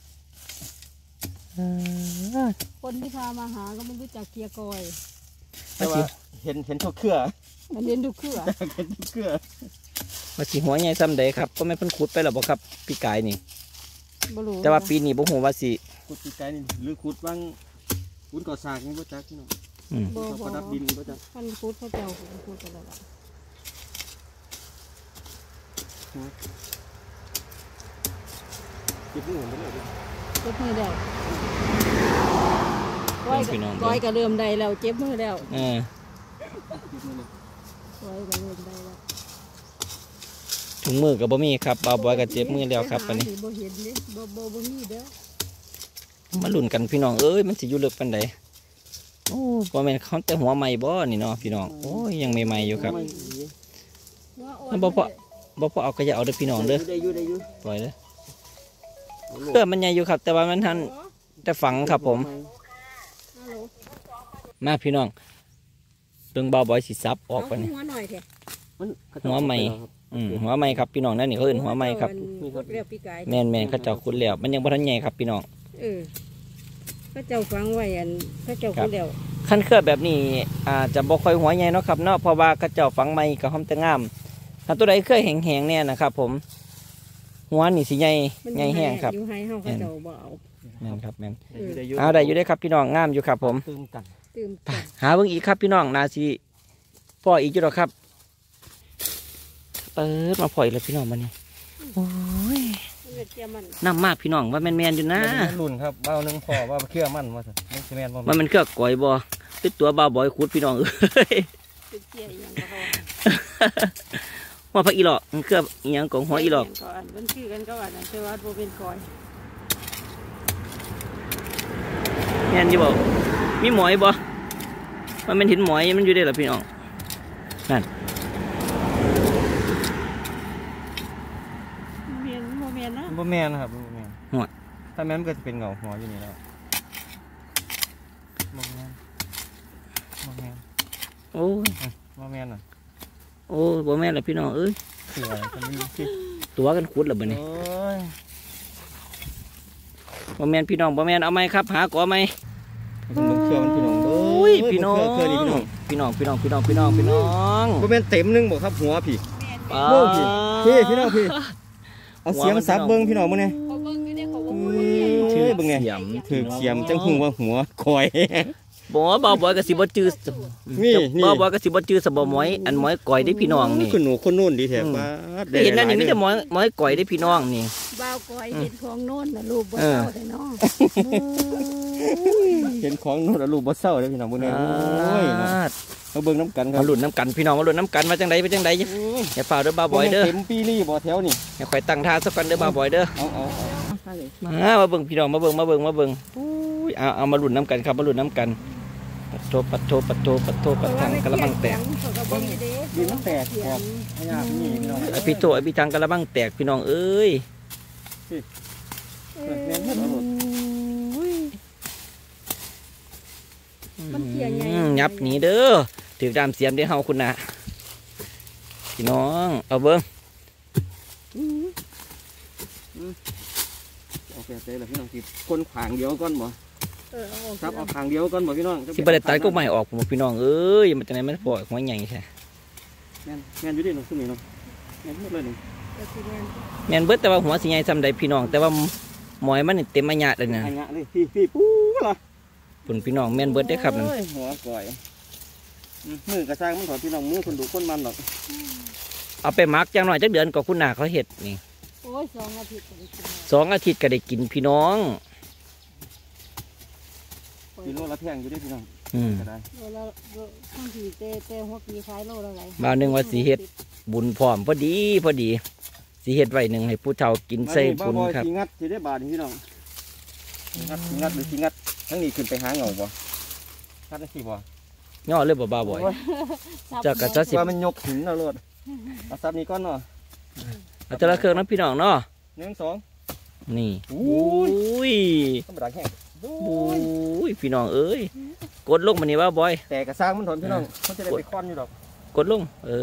อคนที่พามาหาก็ไม่รู้จักเกียร์กอยแต่ว่าเห็นทุกเครือมันเรียนดูเครือเห็นทุกเครือมาสีหัวใหญ่ซ้ำใดครับก็ไม่เพิ่นขุดไปหรอกบ่ครับปีกายนี่บ่รู้แต่ว่าปีนี้บ่ฮู้ว่าสิขุดปีกายนี่หรือขุดบางขุดก่อสร้างนี่บ่จักพี่น้องอืมบ่เขาบ่ประดับดินบ่จักมันพูดเขาเจ้าพูดกันแล้วล่ะเก็บมือผมไปเลยเจ็บมือแล้วก้อยก็เริ่มได้แล้วเจ็บมือแล้วเออก้อยก็เริ่มได้แล้วถุงมือก็บ่มีครับบ่าวบอยก็เจ็บมือแล้วครับปานนี้บ่เห็นเด้บ่มีเด้อมาลุ้นกันพี่น้องเอ้ยมันสิอยู่ลึกปานใดโอ้บ่แม่นเขาแต่หัวใหม่บ่นี่เนาะพี่น้องโอ้ยยังใหม่ๆอยู่ครับแล้วบ่พอเอาก็อย่าเอาเด้อพี่น้องเด้อได้อยู่ปล่อยเด้อเครือมันใหญ่อยู่ครับ แต่ว่ามันทันแต่ฝังครับผมฮัลโหลมาพี่น้องเรื่องบ่าวบอยสิซับออกไปนี่หัวหน่อยแท้หัวใหม่ หัวใหม่ครับพี่น้องนั่นนี่เขาเอื่นหัวใหม่ครับพูดเรียบปีกายแม่นเขาเจ้าคุณแล้วมันยังบ่ทันใหญ่ครับพี่น้องพระเจ้าฟังไว้อันพระเจ้าพูดแล้วขั้นเครือแบบนี้อาจจะบ่ค่อยหัวใหญ่เนาะครับเนาะเพราะว่าเขาเจ้าฝังใหม่กับหอมแต่งามถ้าตัวใดเคยแห้งๆเนี่ยนะครับผมหัวนี่สิใหญ่แห้งครับอยู่ให้เฮาพระเจ้าบ่เอาแม่นครับแม่นได้อยู่เอาได้อยู่ได้อครับพี่น้องงามอยู่ครับผมตื่มกันตื่มไปหาเบิ่งอีกครับพี่น้องนาสิพ่ออีกอยู่ดอกครับเปิดมาพ่ออีกแล้วพี่น้องมานี่โอ้ยมันน้ำมากพี่น้องว่าแม่นๆอยู่นะรุ่นครับเบาหนึงพอว่าเครือมันว่าซั่นมันสิแม่นบ่มันเครือก่อยบ่ติดตัวบ่าวบอยขุดพี่น้องเอ้ยเป็นเจี๊ยอย่างก็เขาว่าพระอีหลอกมันเครืออีหยังของหัวอีหลอกก่อนมันชื่อกันก็ว่านั่นคือว่าบ่เป็นกอยแม่นอยู่บ่มีหมอยบ่มันเป็นหินหมอยมันอยู่ได้หรอพี่น้องนั่นเมียนบ่เมียนนะบ่แม่นครับบ่แม่นถ้าแม่นมันก็จะเป็นเงาหัวอยู่นี่แล้วบ่แม่นโอ้ยบ่แม่นน่ะโอ้ยบ่แม่นล่ะพี่น้องเอ้ยคืออะไรกันนี่สิตัวกันขุดแล้วบัดนี้โอ้ยบ่แม่นพี่น้องบ่แม่นเอาไหมครับหาก่อไหมเบิ่งเครือมันพี่น้องโอ้ยพี่น้องเครือนี่พี่น้องพี่น้องบ่แม่นเต็มหนึงบ่ครับหัวพี่ปาโอ้พี่น้องพี่เอาเสียมสับเบิ่งพี่น้องมื้อนี้เขาเบิ่งอยู่เนี่ยเขาบ่พูดเอ้ยเบิ่งไงเสียมถือเสียมจังหูว่าหัวคอยบ่บ่าวบอยก็สิบ่จื้อนี่นี่บ่าวบอยก็สิบ่จื้อสะบ่หมอยอันหมอยก่อยได้พี่น้องนี่คุณหนูคนนู่นดีแท้บ้าดเห็นนั่นนี่มีแต่หมอยก่อยได้พี่น้องนี่บ่าวกอยเห็นของโน่นน่ะลูกบ่เออเฒ่าได้เนาะเห็นของนู่นแล้วลูกบ่เศร้าเลยพี่น้องมื้อนี้โอ้ยเนาะมาเบิ่งน้ำกันครัมาบลุ้นน้ำกันพี่น้องมาลุ้นน้ำกันว่าจังใดเป็นจังใดอย่าฝ่าเด้อบ่าวบอยเด้อเต็มปีนี่บ่แถวนี่อย่าข่อยตั้งท่าสักกันเด้อบ่าวบอยเด้อเอามาเบิ่งพี่น้องมาเบิ่งอุ้ยเอามาลุ้นน้ำกันครับมาลุ้นน้ำกันปัดโทปัดทางกระมังแตกดินมันแตกครับพญานี่พี่น้องไอพี่โตไอพี่ทางกระมังแตกพี่น้องเอ้ยแม่นเฮ็ดเอาหมดมันเกี่ยใหญ่ยับหนีเด้อถือดามเสียมได้เฮาคุณนะพี่น้องเอาเบิ่งโอเคเจ๊เลยพี่น้องสิคนขวางเดียวก่อนบ่ ครับเอาขางเดียวก่อนบ่พี่น้องสิบ่ได้ตัดก็ไม่ออกผมพี่น้องเอ้ยมันจะไหนมันปล่อยหัวใหญ่ใช่แม่นอยู่ดิน้องซุ่มนี่เนาะแม่นหมดเลยนี่แม่นเบิดแต่ว่าหัวสิใหญ่ซ้ำใดพี่น้องแต่ว่าหมอยมันนี่เต็มอาญะเลยนะอันเนี้ยเลยพี่ปูล่ะปุ่นพี่น้องแม่นเบิดได้ครับนั่นโอ้ยหัวก่อยมือกระซังมันถอดพี่น้องมือคนดูคนมันหรอกเอาไปหมักจังหน่อยจักเดือนก็คุณนาเขาเฮ็ดนี่โอ้ย2 อาทิตย์ก็ได้กิน 2 อาทิตย์ก็ได้กินพี่น้องกิโลละแพงอยู่ดิพี่น้อง ก็ได้โลละบางทีแต่หัวปีขายโลละไรบ่าวนึงว่าสิเฮ็ดบุญพร้อมพอดีสิเฮ็ดไว้หนึงให้ผู้เฒ่ากินใส่บุญครับสิงัดสิได้บาทพี่น้องงัดหรือสิงัดทั้งนี้ขึ้นไปหาเงาบ่งัดได้สิบ่ย่อเลยบ่บ่าวบ่อย เจ้ากะจะว่ามันยกถึงแล้วโลดเอาซับนี้ก่อนเนาะเอาแต่ละเครื่องนะพี่น้องเนาะ 1 2 นี่อุ้อุ้ยธรรมดาแห้งอุ้ยพี่น้องเอ้ยกดลงมานี่ว่าบอยแต่กระซังมันถอนพี่น้องมันจะได้ไปค้อนอยู่ดอกกดลง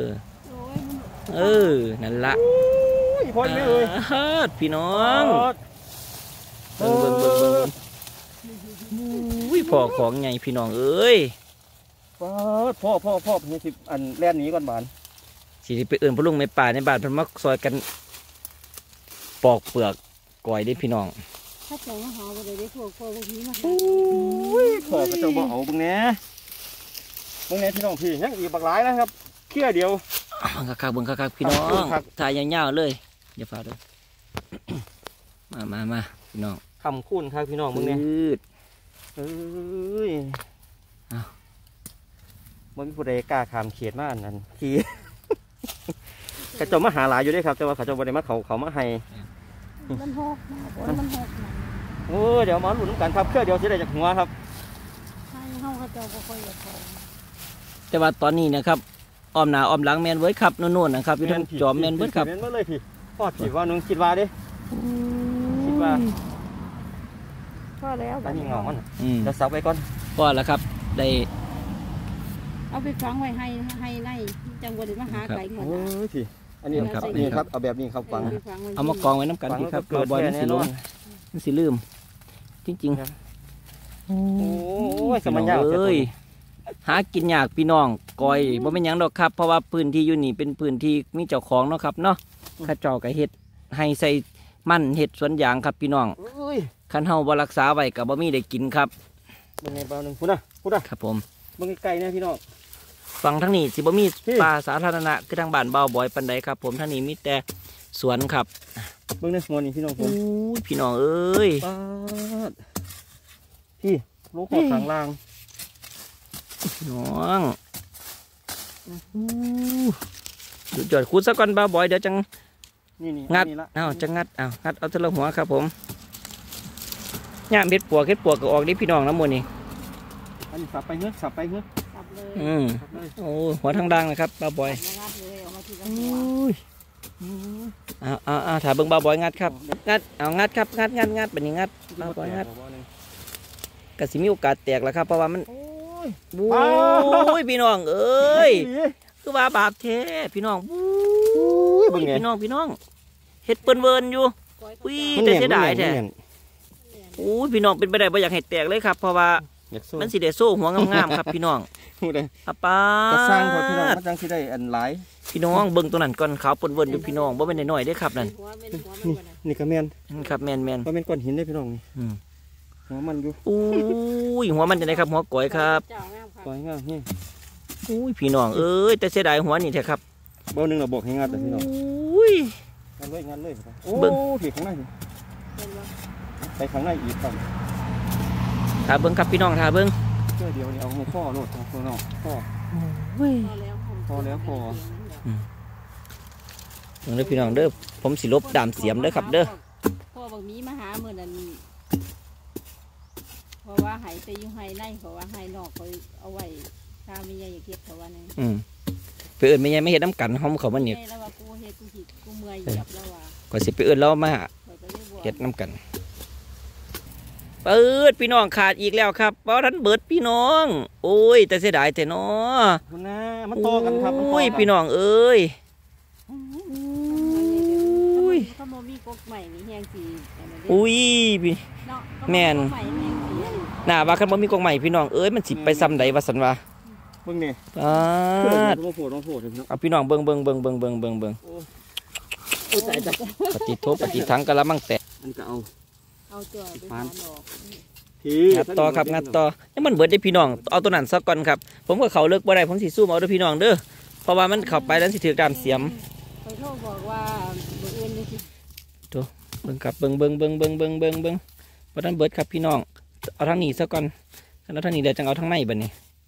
นั่นละพอดไม่เลยพี่น้องเบิ่งอุ้ยพ่อของไงพี่น้องเอ้ยพ่อเฮียสิอันแล่นหนีก่อนบานสิไปเอื่นพ่อลุงไม่ป่าในบ้านเพิ่นมาซอยกันปอกเปลือกก่อยได้พี่น้องถ้าเจ้ามาหาก็ได้พวกนี้มาพ่อกระเจ้าบ่เอาบึงแหน่พี่น้องพี่ยังอีกบักหลายนะครับเขี้ยเดียวเบิ่งคักพี่น้องครับถ่ายยาวๆเลยอย่าฟ้าด้วย มาพี่น้องคำคูณครับพี่น้องมึงเนี่ยยืดเอ้ยมันมีผู้ใดกล้าขามเขตมาอันนั้นที กระเจ้ามาหาหลายอยู่ด้วยครับแต่ว่าเขาเจ้าบ่ได้มาเขามาให้มันหกมันหกโอ้เดี๋ยวมาลุ้นกันครับเขี้ยเดียวสิได้จากหัวครับให้เฮาเขาเจ้าบ่ค่อยจะพอแต่ว่าตอนนี้นะครับอ้อมหน้าอ้อมหลังแมนเวิร์ดครับโน่นๆนะครับพี่ท่านจอมแมนเวิร์ดครับแมนเบิร์ดเลยพี่พ่อผิดว่านึงคิดว่าดิคิดว่าพอแล้วอันนี้เงามันจะจะซับไว้ก่อนก็แล้วครับได้เอาไปฝังไว้ให้ในจังบ่ได้มาหาไก่หมดโอ้ยพี่อันนี้ครับนี่ครับเอาแบบนี้ครับฟังเอามากองไว้น้ำกันพี่ครับบอยมันสิลืมมันสิลืมจริงๆโอ้ยสมัยยาวเอ้ยหากินยากพี่น้องก้อยบ่เป็นหยังดอกครับ เพราะว่าพื้นที่อยู่นี่เป็นพื้นที่มีเจ้าของเนาะครับเนาะข้าเจ้าก็เฮ็ดให้ใส่มันเฮ็ดสวนยางครับพี่น้องคันเฮาบ่รักษาไว้ก็บ่มีได้กินครับมึงไงเบาหนึ่งพูดนะครับผมมึงไกลๆเนี่ยพี่น้องฝั่งทางนี้สิบ่มีพี่ป่าสาธารณะคือทางบ้านเบาบ่อยปานใดครับ ผมทางนี้มีแต่สวนครับมึงเนี่ยงอนนี่พี่น้องผมอู้ยพี่น้องเอ้ยป๊าดพี่ลูกขอขังล่างพี่น้องสุดยอดขุดซะก่อนเบาบ่อยเดี๋ยวจังนี่งัดนี่ละจะงัดงัดเอาทีละหัวครับผมย่ามเห็ดปวกก็ออกนี่พี่น้องน้ำมันนี่อันนี้สับไปเงื้อสับเลย สับเลยโอ้หัวทางดังนะครับบ้าบอยงัดเลยเอามาทีละถ่ายเบิ้งบ้าบอยงัดครับงัดงัดครับงัดแบบนี้งัดบ้าบอยงัดกระสิมีโอกาสแตกแล้วครับเพราะว่ามันโอ้ยพี่น้องเอ้ยคือว่าบาปแท้พี่น้องพี่น้องเห็ดเปิ้นเวิร์นอยู่อุ้ยแต่เสียดายแท้โอ้ยพี่น้องเป็นไปได้บ่อยากให้แตกเลยครับเพราะว่ามันสิได้โซ่หัวงามๆครับพี่น้องป้าจะสร้างพอพี่น้องมันจังสิได้อันหลายพี่น้องเบิ่งตัวนั้นก่อนขาวเปิ้นเวิร์นอยู่พี่น้องบ่เป็นน้อยๆได้ครับนั่นนี่ก็แม่นครับแมนก็เป็นก้อนหินได้พี่น้องนี่หัวมันอยู่อุ้ยหัวมันจะไหนครับหัวก้อยครับก้อยง่ายนี่อุ้ยพี่น้องเอ้ยแต่เสียดายหัวนี่แท้ครับเบาหนึ่งเราบอกให้งัดเลยพี่น้องอุ้ยงัดเลยโอ้เบิ่งผีข้างในไปข้างในอีกครับถ้าเบิ่งครับพี่น้องถ้าเบิ่งเพื่อเดียวนี่เอาหัวข้อโลดเอาข้อนอกข้อพอแล้วพอเบิ่งเด้อพี่น้องเด้อผมสิลบดามเสียมเด้อครับเด้อพ่อบางมีมาหามื้อนั้นเพราะว่าให้ไปอยู่ให้ในเพราะว่าให้นอกเขาเอาไว้ถ้ามีใหญ่เก็บเขาว่านั่นไปเอิ้นแม่ใหญ่ไม่เฮ็ดน้ำกันเฮาเขามานี่แล้วว่ากูเฮ็ดกูผิดกูเมื่อยเหยียบแล้วว่าก็สิไปเอิ้นเรามาเขาก็เลยบอกเฮ็ดน้ำกันเปิดพี่น้องขาดอีกแล้วครับบ่ทันเบิดพี่น้อง โอ้ยแต่เสียดายแต่น้อคุณนะมันต่อกันครับมันต่อโอ้ยกันพี่น้องเอ้ยเขาบ่มีกกใหม่นี่แฮงสิอุ้ยพี่เนาะแม่นใหม่แฮงสิหน้าว่าคันบ่มีกองใหม่พี่น้องเอ้ยมันสิไปซ้ำใดว่าซั่นว่าเบิ่งนี่ปาเพื่อนดต้องโผล่พี่น้องเอาพี่น้องเบิ่งโอ้ยใจปฏิโทปฏิทังกะละมังแตกมันก็เอาเอาตัวไปทานออกพี่งัดต่อครับงัดต่อยังมันเบิดได้พี่น้องเอาตัวนั้นซะก่อนครับผมก็เขาเลิกบ่ได้ผมสิสู้เอาเด้อพี่น้องเด้อเพราะว่ามันเข้าไปแล้วสิถือดามเสียมไปโทรบอกว่ามื้ออื่นนี่สิเบิ่งครับเบิ่งบ่ทันเบิดครับพี่น้องเอาทางนี้ซะก่อนแล้วทางนี้เดี๋ยวจังเอาทางในบัดนี้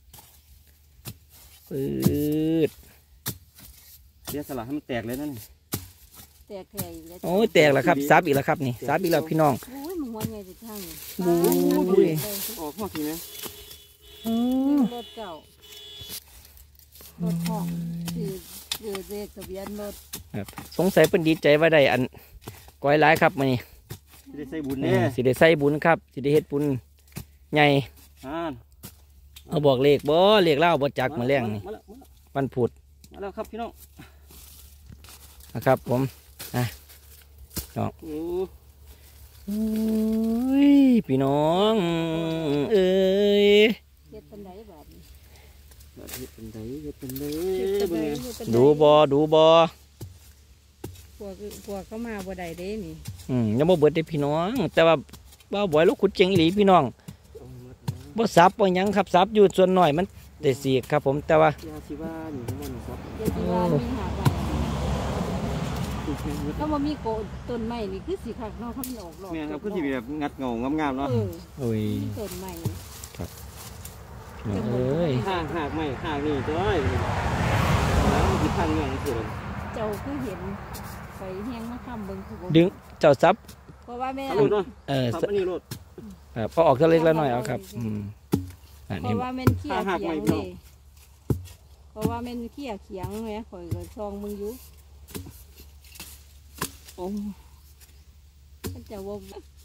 ปืดเสียสละให้มันแตกเลยนั่นแตกแค่อีกแล้วโอ้ยแตกแล้วครับซับอีกแล้วครับนี่ซับอีกแล้วพี่น้องโอ้ยมึงหัวใหญ่สิทางนี่โอ้ยออกหัวทีนะรถเก่ารถห้องคือเลขทะเบียนรถสงสัยเพิ่นดีใจว่าได้อันก้อยหลายครับมื้อนี้สิได้ใส่บุญแน่สิได้ใส่บุญครับสิได้เฮ็ดบุญใหญ่ เอาบอกเลขบ่เลขเล่าบ่จักมาแรงนี่มาแล้ววันพุธมาแล้วครับพี่น้องนะครับผมโอ้โอ้ยพี่น้องเอ้ยเฮ็ดเป็นไดบาดนี้เฮ็ดเป็นไดเฮ็ดเป็นไดเฮ็ดเป็นไดเบิ่งเฮ็ดเป็นไดูบ่พวกเขามาบ่ได้เด้นี่ยังบ่เบิดได้พี่น้อง แต่ว่าบ่าวบ่อยลูกขุดเจ๋งอีหลีพี่น้องบ่ซับบ่หยังครับซับอยู่ส่วนน้อยมันได้สีกครับผมแต่ว่ายาสิว่านี่มันครับเดี๋ยวสิว่ามีหาไปถ้าบ่มีโกต้นไม้นี่คือสิคักเนาะเขามันออกหลอกแม่ครับคือสิแบบงัดเงางามๆเนาะโอ้ยมีต้นไม้พี่น้องเอ้ยหากไม่หากนี่จ้อยแล้วมันสิพังเงาคือเจ้าคือเห็นไฟแห้งมาค้ำเบิ่งคือบ่ดึงเจ้าซับเพราะว่าแม่เอาเนาะซับอันนี้รถพอออกเล็กแล้วหน่อยเอาครับอันเพนี้ราะว่าแม่นเขี้ยเขียงเด้เพราะว่าแม่นเขี้ยเขียงแม่ข่อยก็ซองมึงอยู่โอ้มันจะว่า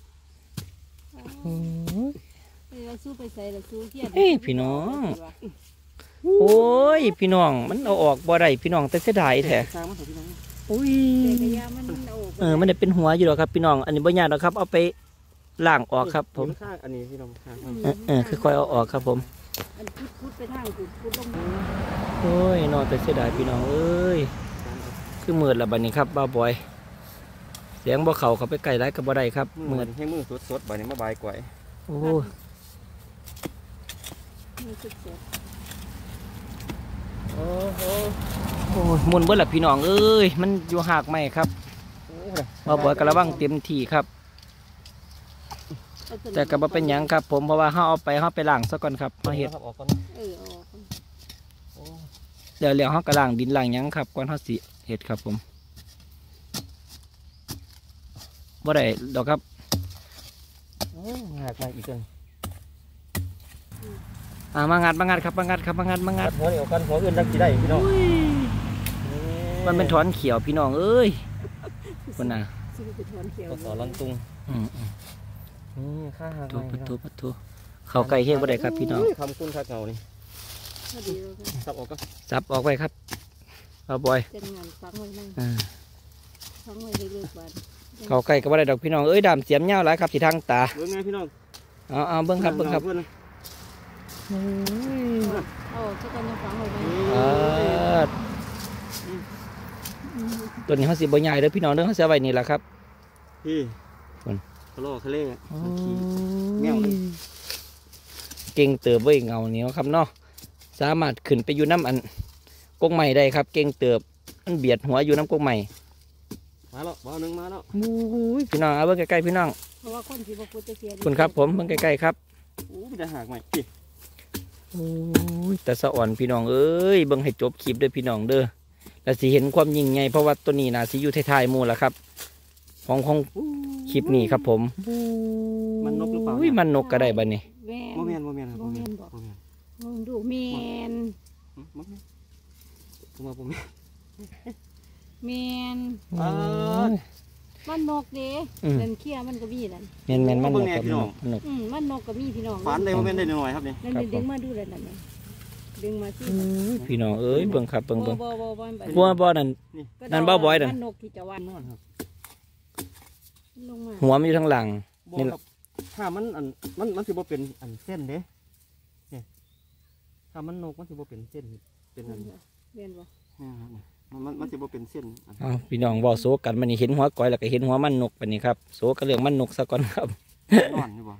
สู้ไปใส่ละสู้เขี้ยเอ้ยพี่น้อง โอ้ยพี่น้องมันเอาออกบ่ได้พี่น้องแต่เสียดายแท้สร้างมาเถอะพี่น้องอุ้ยเด็กยามันเอาออกมันได้เป็นหัวอยู่หรอกครับพี่น้องอันนี้บ่ยากหรอกครับเอาไปล้างออกครับผมข้างอันนี้พี่น้องข้างค่อยๆเอาออกครับผมอันพุดไปทางพุดลงโอ้ยนอนแต่เสียดายพี่น้องเอ้ยคือมืดละบัดนี้ครับบ้าบอย เสียงบ่เขาไปไกลไรกับบ่ได้ครับมืมือดให้มือสดๆใบนี้มาบายกว่าโอ้มีสุดโอ้โหโอ้ยมุนเบิดละพี่น้องเอ้ยมันอยู่หากไหมครับบ้าบอยกระวังเต็มที่ครับ แต่ก็บ่เป็นหยังครับ ผมเพราะว่าเฮาเอาไปล้างซะก่อนครับเฮาเฮ็ดออกก่อนออกเดี๋ยวเฮาก็ล้างดินล้างหยังครับก่อนเฮาสิเฮ็ดครับผมบ่ได้ดอกครับหักมาอีกเกินมางัดครับมางัดหัวเหนียวกันหัวอื่นรักกี่ได้พี่น้องมันเป็นถอนเขียวพี่น้องเอ้ยคนน่ะซื้อไปถอนเขียวก็สอนลังตุง นี่ข้าหักปัดเข้าใกล้เฮ็ดบ่ได้ครับพี่น้องคำคุณข้าเงานี่พอดีเราก็สับออกก็จับออกไว้ครับเอาบ่อยเจ็ดงานฟังไว้นั่งฟังไว้เรื่อยๆก่อนเข้าใกล้ก็บ่ได้ดอกพี่น้องเอ้ยดามเสียมยาวหลายครับสิทางตาเบิ่งไงพี่น้องเอาเบิ่งครับเอาเจ้ากันยังฟังไว้ไหมตัวนี้เฮาสิบ่ใหญ่เด้อพี่น้องเด้อเฮาสิเอาไว้นี่ล่ะครับพี่ทะเลาะทะเลเงี้ยวเก่งเติบเว้ยเงาเหนียวครับเนาะสามารถขึ้นไปอยู่น้ำอันกงใหม่ได้ครับ เก่งเติบมันเบียดหัวอยู่น้ำกงใหม่มาแล้วบ่าวหนึ่งมาแล้วพี่น้องเอาเบิ่งใกล้ๆพี่น้องเพราะว่าคนที่บ่พูดจะเสียคุณครับผมเบิ่งใกล้ๆครับโอ้มันจะหักใหม่พี่โอ้ยแต่สะอ่อนพี่น้องเอ้ยเบิ่งให้จบคลิปเด้อพี่น้องเด้อแล้วสิเห็นความยิ่งใหญ่เพราะว่าตัวนี้น่าสิอยู่ท้ายๆหมู่ล่ะครับของคลิปนี้ครับผมมันนกหรือเปล่าอุ้ยมันนกก็ได้บัดนี้แม่นโมเมนครับบ่แม่นบ่โมเมนมึงดูแม่นผมว่าผมแม่นมันนกเด้เล่นเขี้ยมันก็มีนั่นแม่นมันนกกับมันนกมันนกก็มีพี่น้องฝันได้โมเมนได้หน่อยครับนี่นั่นดึงมาดูแล้วนั่นน่ะดึงมาสิพี่น้องเอ้ยเบิ่งครับเบิ่งบ่บ่นั่น นั่นบ่บ่อยนั่นมันนกที่จะวันนอนครับลงมาหัวมันอยู่ทางหลังบอกครับถ้ามันมันสิบ่เป็นอันเส้นเด้เนี่ยถ้ามันนกมันสิบ่เป็นเส้นเป็นอันเรียนบ่มันสิบ่เป็นเส้นอ้าวพี่น้องบ่โซกันมันนี่เห็นหัวก้อยแล้วก็เห็นหัวมันนกบัดนี้ครับโซกันเรื่องมันนกซะก่อนครับนอนอยู่บ่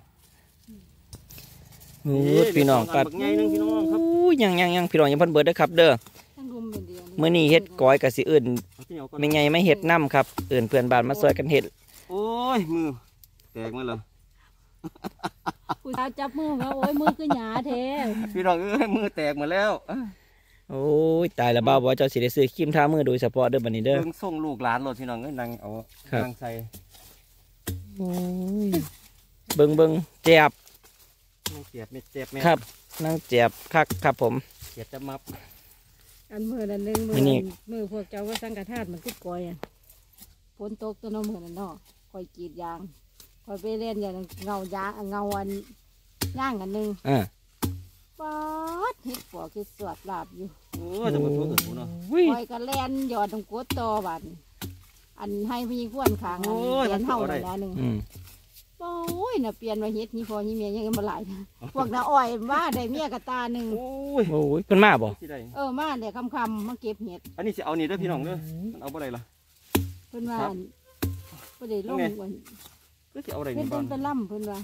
โอ้ยพี่น้องกัดใหญ่นึงพี่น้องครับอู้ยังพี่น้องยังเพิ่นเบิดเด้อครับเด้อทั้งรุมเป็นเดียวมื้อนี้เฮ็ดก้อยก็สิเอิ้นเอาที่เอาก่อนแม่ใหญ่ไม่เฮ็ดน้ำครับเอิ้นเพื่อนบ้านมาช่วยกันเฮ็ดโอ้ยมือแตกมาแล้วผู้สาวจับมือว่าโอ้ยมือคือหยาแท้พี่น้องเอ้ยมือแตกหมาแล้วโอ้ยตายแล้วบ้าบ่เจ้าสิได้ซื้อครีมทามือโดยเฉพาะเด้อบัดนี้เด้อเบิ่งส่งลูกหลานรถพี่น้องเอ้ยนั่งเอาครับนั่งใส่โอ้ยเบิ่งแจบนั่งเจ็บไม่เจ็บไหมครับนั่งแจบคักครับผมเจ็บจะมับอันมือนั่นนึงมือันนี้มือพวกเจ้าว่าสังกะทาดมันคือกอยอ่ะฝนตกตัวน้องมือนั่นเนาะคอยกรีดยางคอยไปเล่นอย่างเงายางเงาอันย่างอันนึงอ่าป๊าดเฮ็ดปวกเฮ็ดสวดลาบอยู่โอ้ยจะมาทั่วถึงหูเนาะอุ้ยคอยก็แล่นหยอดตรงกดต่อบัดอันให้พี่ขวนขางอันเปลี่ยนเฮาเลยนะหนึ่งอืมโอ้ยน่ะเปลี่ยนมาเฮ็ดนี่พอนี่เมียยังมาหลายนะพวกน้าอ้อยมาได้เมียกะตาหนึ่งโอ้ยโอ้ยเพิ่นมาบ่สิได้มาเดี๋ยวคำมาเก็บเห็ดอันนี้สิเอานี่เด้อพี่น้องเด้อมันเอาบ่ได้ล่ะเพิ่นว่าบ่ได้ลงวันก็สิเอาได้เพิ่นี่นบ้างเป็นล่ำเพิ่นว่า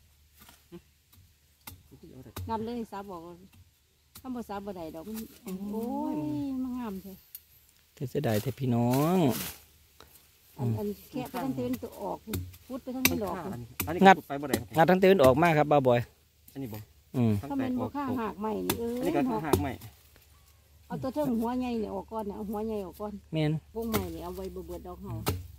นับเลยสาบอกคำบ่สาบ่ได้ดอกมันโอ้ยมันงามแท้แต่เสียดายแต่พี่น้องอันแค่ไปทั้งเต็นตัวออกพุดไปทั้งมันี้นดอกฆ่าอันนี้ขุดไปบ่ได้ครับงานทั้งเตือนออกมาครับบ้าบอยอันนี้บ่อืมทั้งถ้าแตแม่กนอบ่อกค่าหากใหม่นี่อันนี้ก็หักใหม่เอาตัวเทิงหัวใหญ่นี่ออกก่อนเอาหัวใหญ่ออกก่อนแม่นวงใหม่นี่เอาไว้เบิดดอกเฮา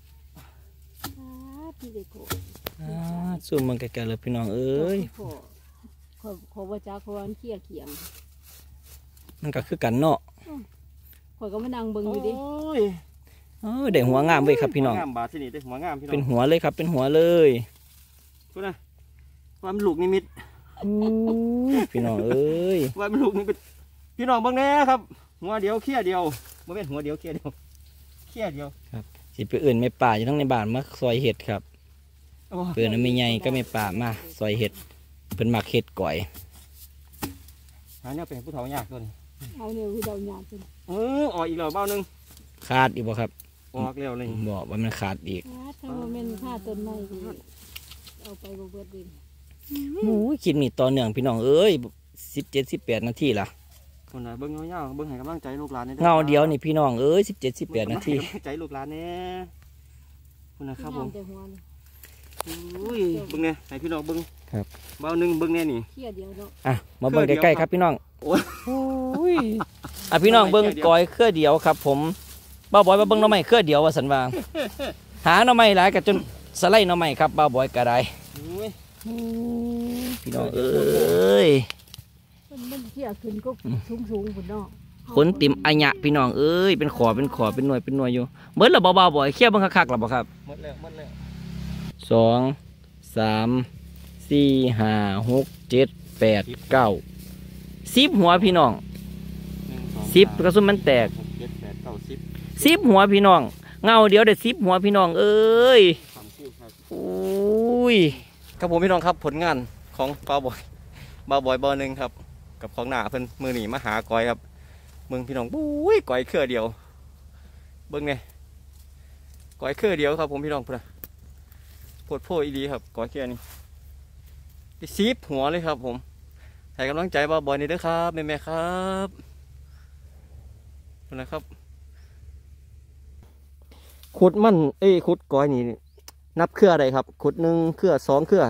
พี่เด็กโกสู้มันไกลๆเลยพี่น้องเอ้ยขอว่าจ้าขอวันเขี้ยเขียงมันก็คือกันเนาะข่อยก็มานั่งเบิ่งอยู่ดิโอ้ยได้หัวงามเว้ยครับพี่น้องหัวงามบาทที่นี่ได้หัวงามพี่น้องเป็นหัวเลยครับเป็นหัวเลยพูดนะว่ามันลูกนิมิตพี่น้องเอ้ยว่ามันลูกนิมิตพี่น้องเบิ่งแน่ครับหัวเดียวเขี้ยเดียวบ่แม่นหัวเดียวเขี้ยเดียวเขี้ยเดียวสิไปอื่นไม่ป่าอยู่ทั้งในบ้านมาซอยเห็ดครับเปิดน้ำไม่ใหญ่ก็ไม่ป่ามาซอยเห็ดเป็นหมักเห็ดก่อยหาเนี่ยเป็นผู้เฒ่ายากตัวนี้เอาเนี่ยคือดอกหยาดจนออกอีกแล้วเบ้านึงขาดอีกบ่ครับออกแล้วนี่บอกว่ามันขาดอีกถ้ามันเป็นค่าต้นไม้ก็เอาไปบ่เบิดดิโอ้ยคลิปนี้ต่อเนื่องพี่น้องเอ้ย17-18 นาทีละคนน่ะเบิ่งเงาๆเบิ่งให้กำลังใจลูกหลานนี่เงาเดียวนี่พี่น้องเอ้ย17-18 นาทีให้กำลังใจลูกหลานแน่คุณนะครับผมแต่หัวนี่อุ้ยเบิ่งแน่ให้พี่น้องเบิ่งครับเบ้านึงเบิ่งแน่นี่เขี้ยเดียวเนาะอ่ะมาเบิ่งใกล้ๆครับพี่น้องโอ้ยอ่ะพี่น้องเบิ่งกอยเครือเดียวครับ ผมบ้าวบอยมาเบิ่งหน่อไม้เครือเดียวว่าสันว่าหาหน่อไม้หลายก็จนสไลด์หน่อไม้ครับบ้าวบอยก็ได้อุ้ยพี่น้องเอ้ยมันเขี้ยขึ้นก็สูงพุ่นเนาะขนติ่มอัญญะพี่น้องเอ้ยเป็นขอเป็นหน่วยอยู่เมื่อเราบ้าวบอยเขี้ยวเบิ่งคักๆหรอบ่ครับหมดแล้ว 2 3 4 5 6 7 8 9 10หัวพี่น้อง10กระสุนมันแตก 7 8 9 10 10หัวพี่น้องเงาเดียวได้10หัวพี่น้องเอ้ย 30ครับอุ้ยครับผมพี่น้องครับผลงานของบ้าวบอยเบอร์หนึ่งครับกับของหน้าเพิ่นมือหนีมาหากอยครับเมืองพี่น้องบุ้ยกอยเครือเดียวเบิ่งไงกอยเครือเดียวครับผมพี่น้องพุ่นน่ะโพดโพอีดีครับกอยเครือนี่10หัวเลยครับผมให้กำลังใจบ้าวบอยนี่เด้อครับแม่ๆครับพุ่นนะครับขุดมันขุดกอยนี่นับเครืออะไรครับขุด1เครือ2เครือ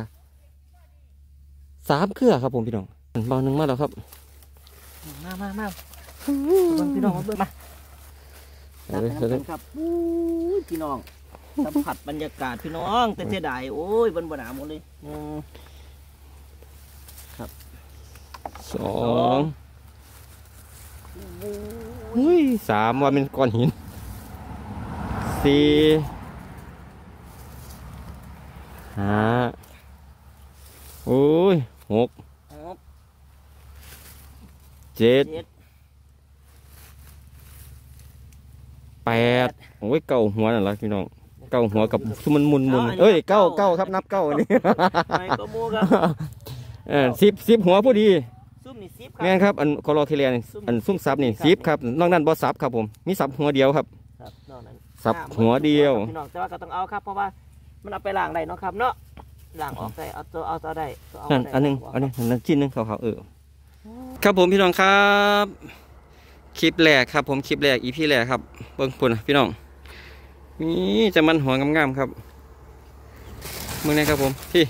3เครือครับผมพี่น้องเบาหนึ่งมาแล้วครับมาพี่น้องมาเบิ่งมาเอาเลยครับพี่น้องสัมผัสบรรยากาศพี่น้องแต่เสียดายโอ้ยบนบนหนาหมดเลยครับ 2อุ้ย3ว่าเป็นก้อนหิน4 5โอ้ย6 7 8โอ้ยเก้าหัวนั่นละพี่น้องเก้าหัวกับมันมุนเอ้ยเก้าครับนับเก้าอันนี้ไม่ก็มูครับ 10หัวพอดีซุ่มนี่10ครับแม่นครับอันคอรอเคเลียนอันซุ่มซับนี่10ครับนอกนั้นบ่ซับครับผมมีซับหัวเดียวครับครับนอกนั้นซับหัวเดียวพี่น้องแต่ว่าก็ต้องเอาครับเพราะว่ามันเอาไปล้างได้เนาะครับเนาะล้างออกได้เอาได้นั่นอันนึงนั่นชิ้นนึงขาวๆครับผมพี่น้องครับคลิปแรกครับผมคลิปแรกอีพีแรกครับเบิ่งปุ่นพี่น้องนี่จะมันหัวงามๆครับเมืองไหนครับผมพี่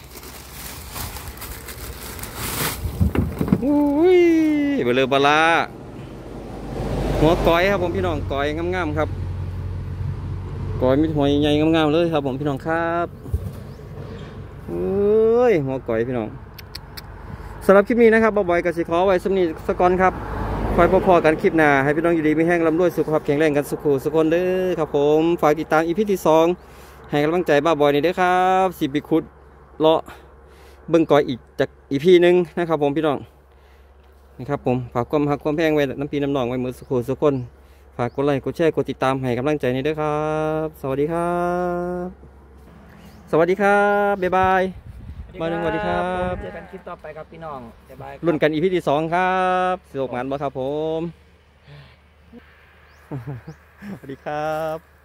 อุ้ยเบลอบลาหัวก้อยครับผมพี่น้องก้อยงามๆครับก้อยมีหัวใหญ่ๆงามๆเลยครับผมพี่น้องครับเอ้ยหัวก้อยพี่น้องสำหรับคลิปนี้นะครับบ่อยๆกับสิขอไว้สำนีสกอนครับคอยพอๆกันคลิปหน้าให้พี่น้องอยู่ดีมีแห้งลำด้วยสุขภาพแข็งแรงกันสุขสุขคนเด้อครับผมฝากติดตามอีพีที่2ให้กำลังใจบ้าบอยนี่เด้อครับสิบิคุดเลาะเบิ่งก้อยอีกจากอีพีนึงนะครับผมพี่น้องนะครับผมฝากความหักความแพงไว้น้ำพีน้ำหนองไว้มือสุขสุขคนฝากกดไลค์กดแชร์กดติดตามให้กำลังใจนี่เด้อครับสวัสดีครับสวัสดีครับบ๊ายบายมาหนึ่งสวัสดีครับเจอกันคลิปต่อไปครับพี่น้องบ๊ายบายรุ่นกันอีพีที่2ครับสนุกงานบ่ครับผม สวัสดีครับ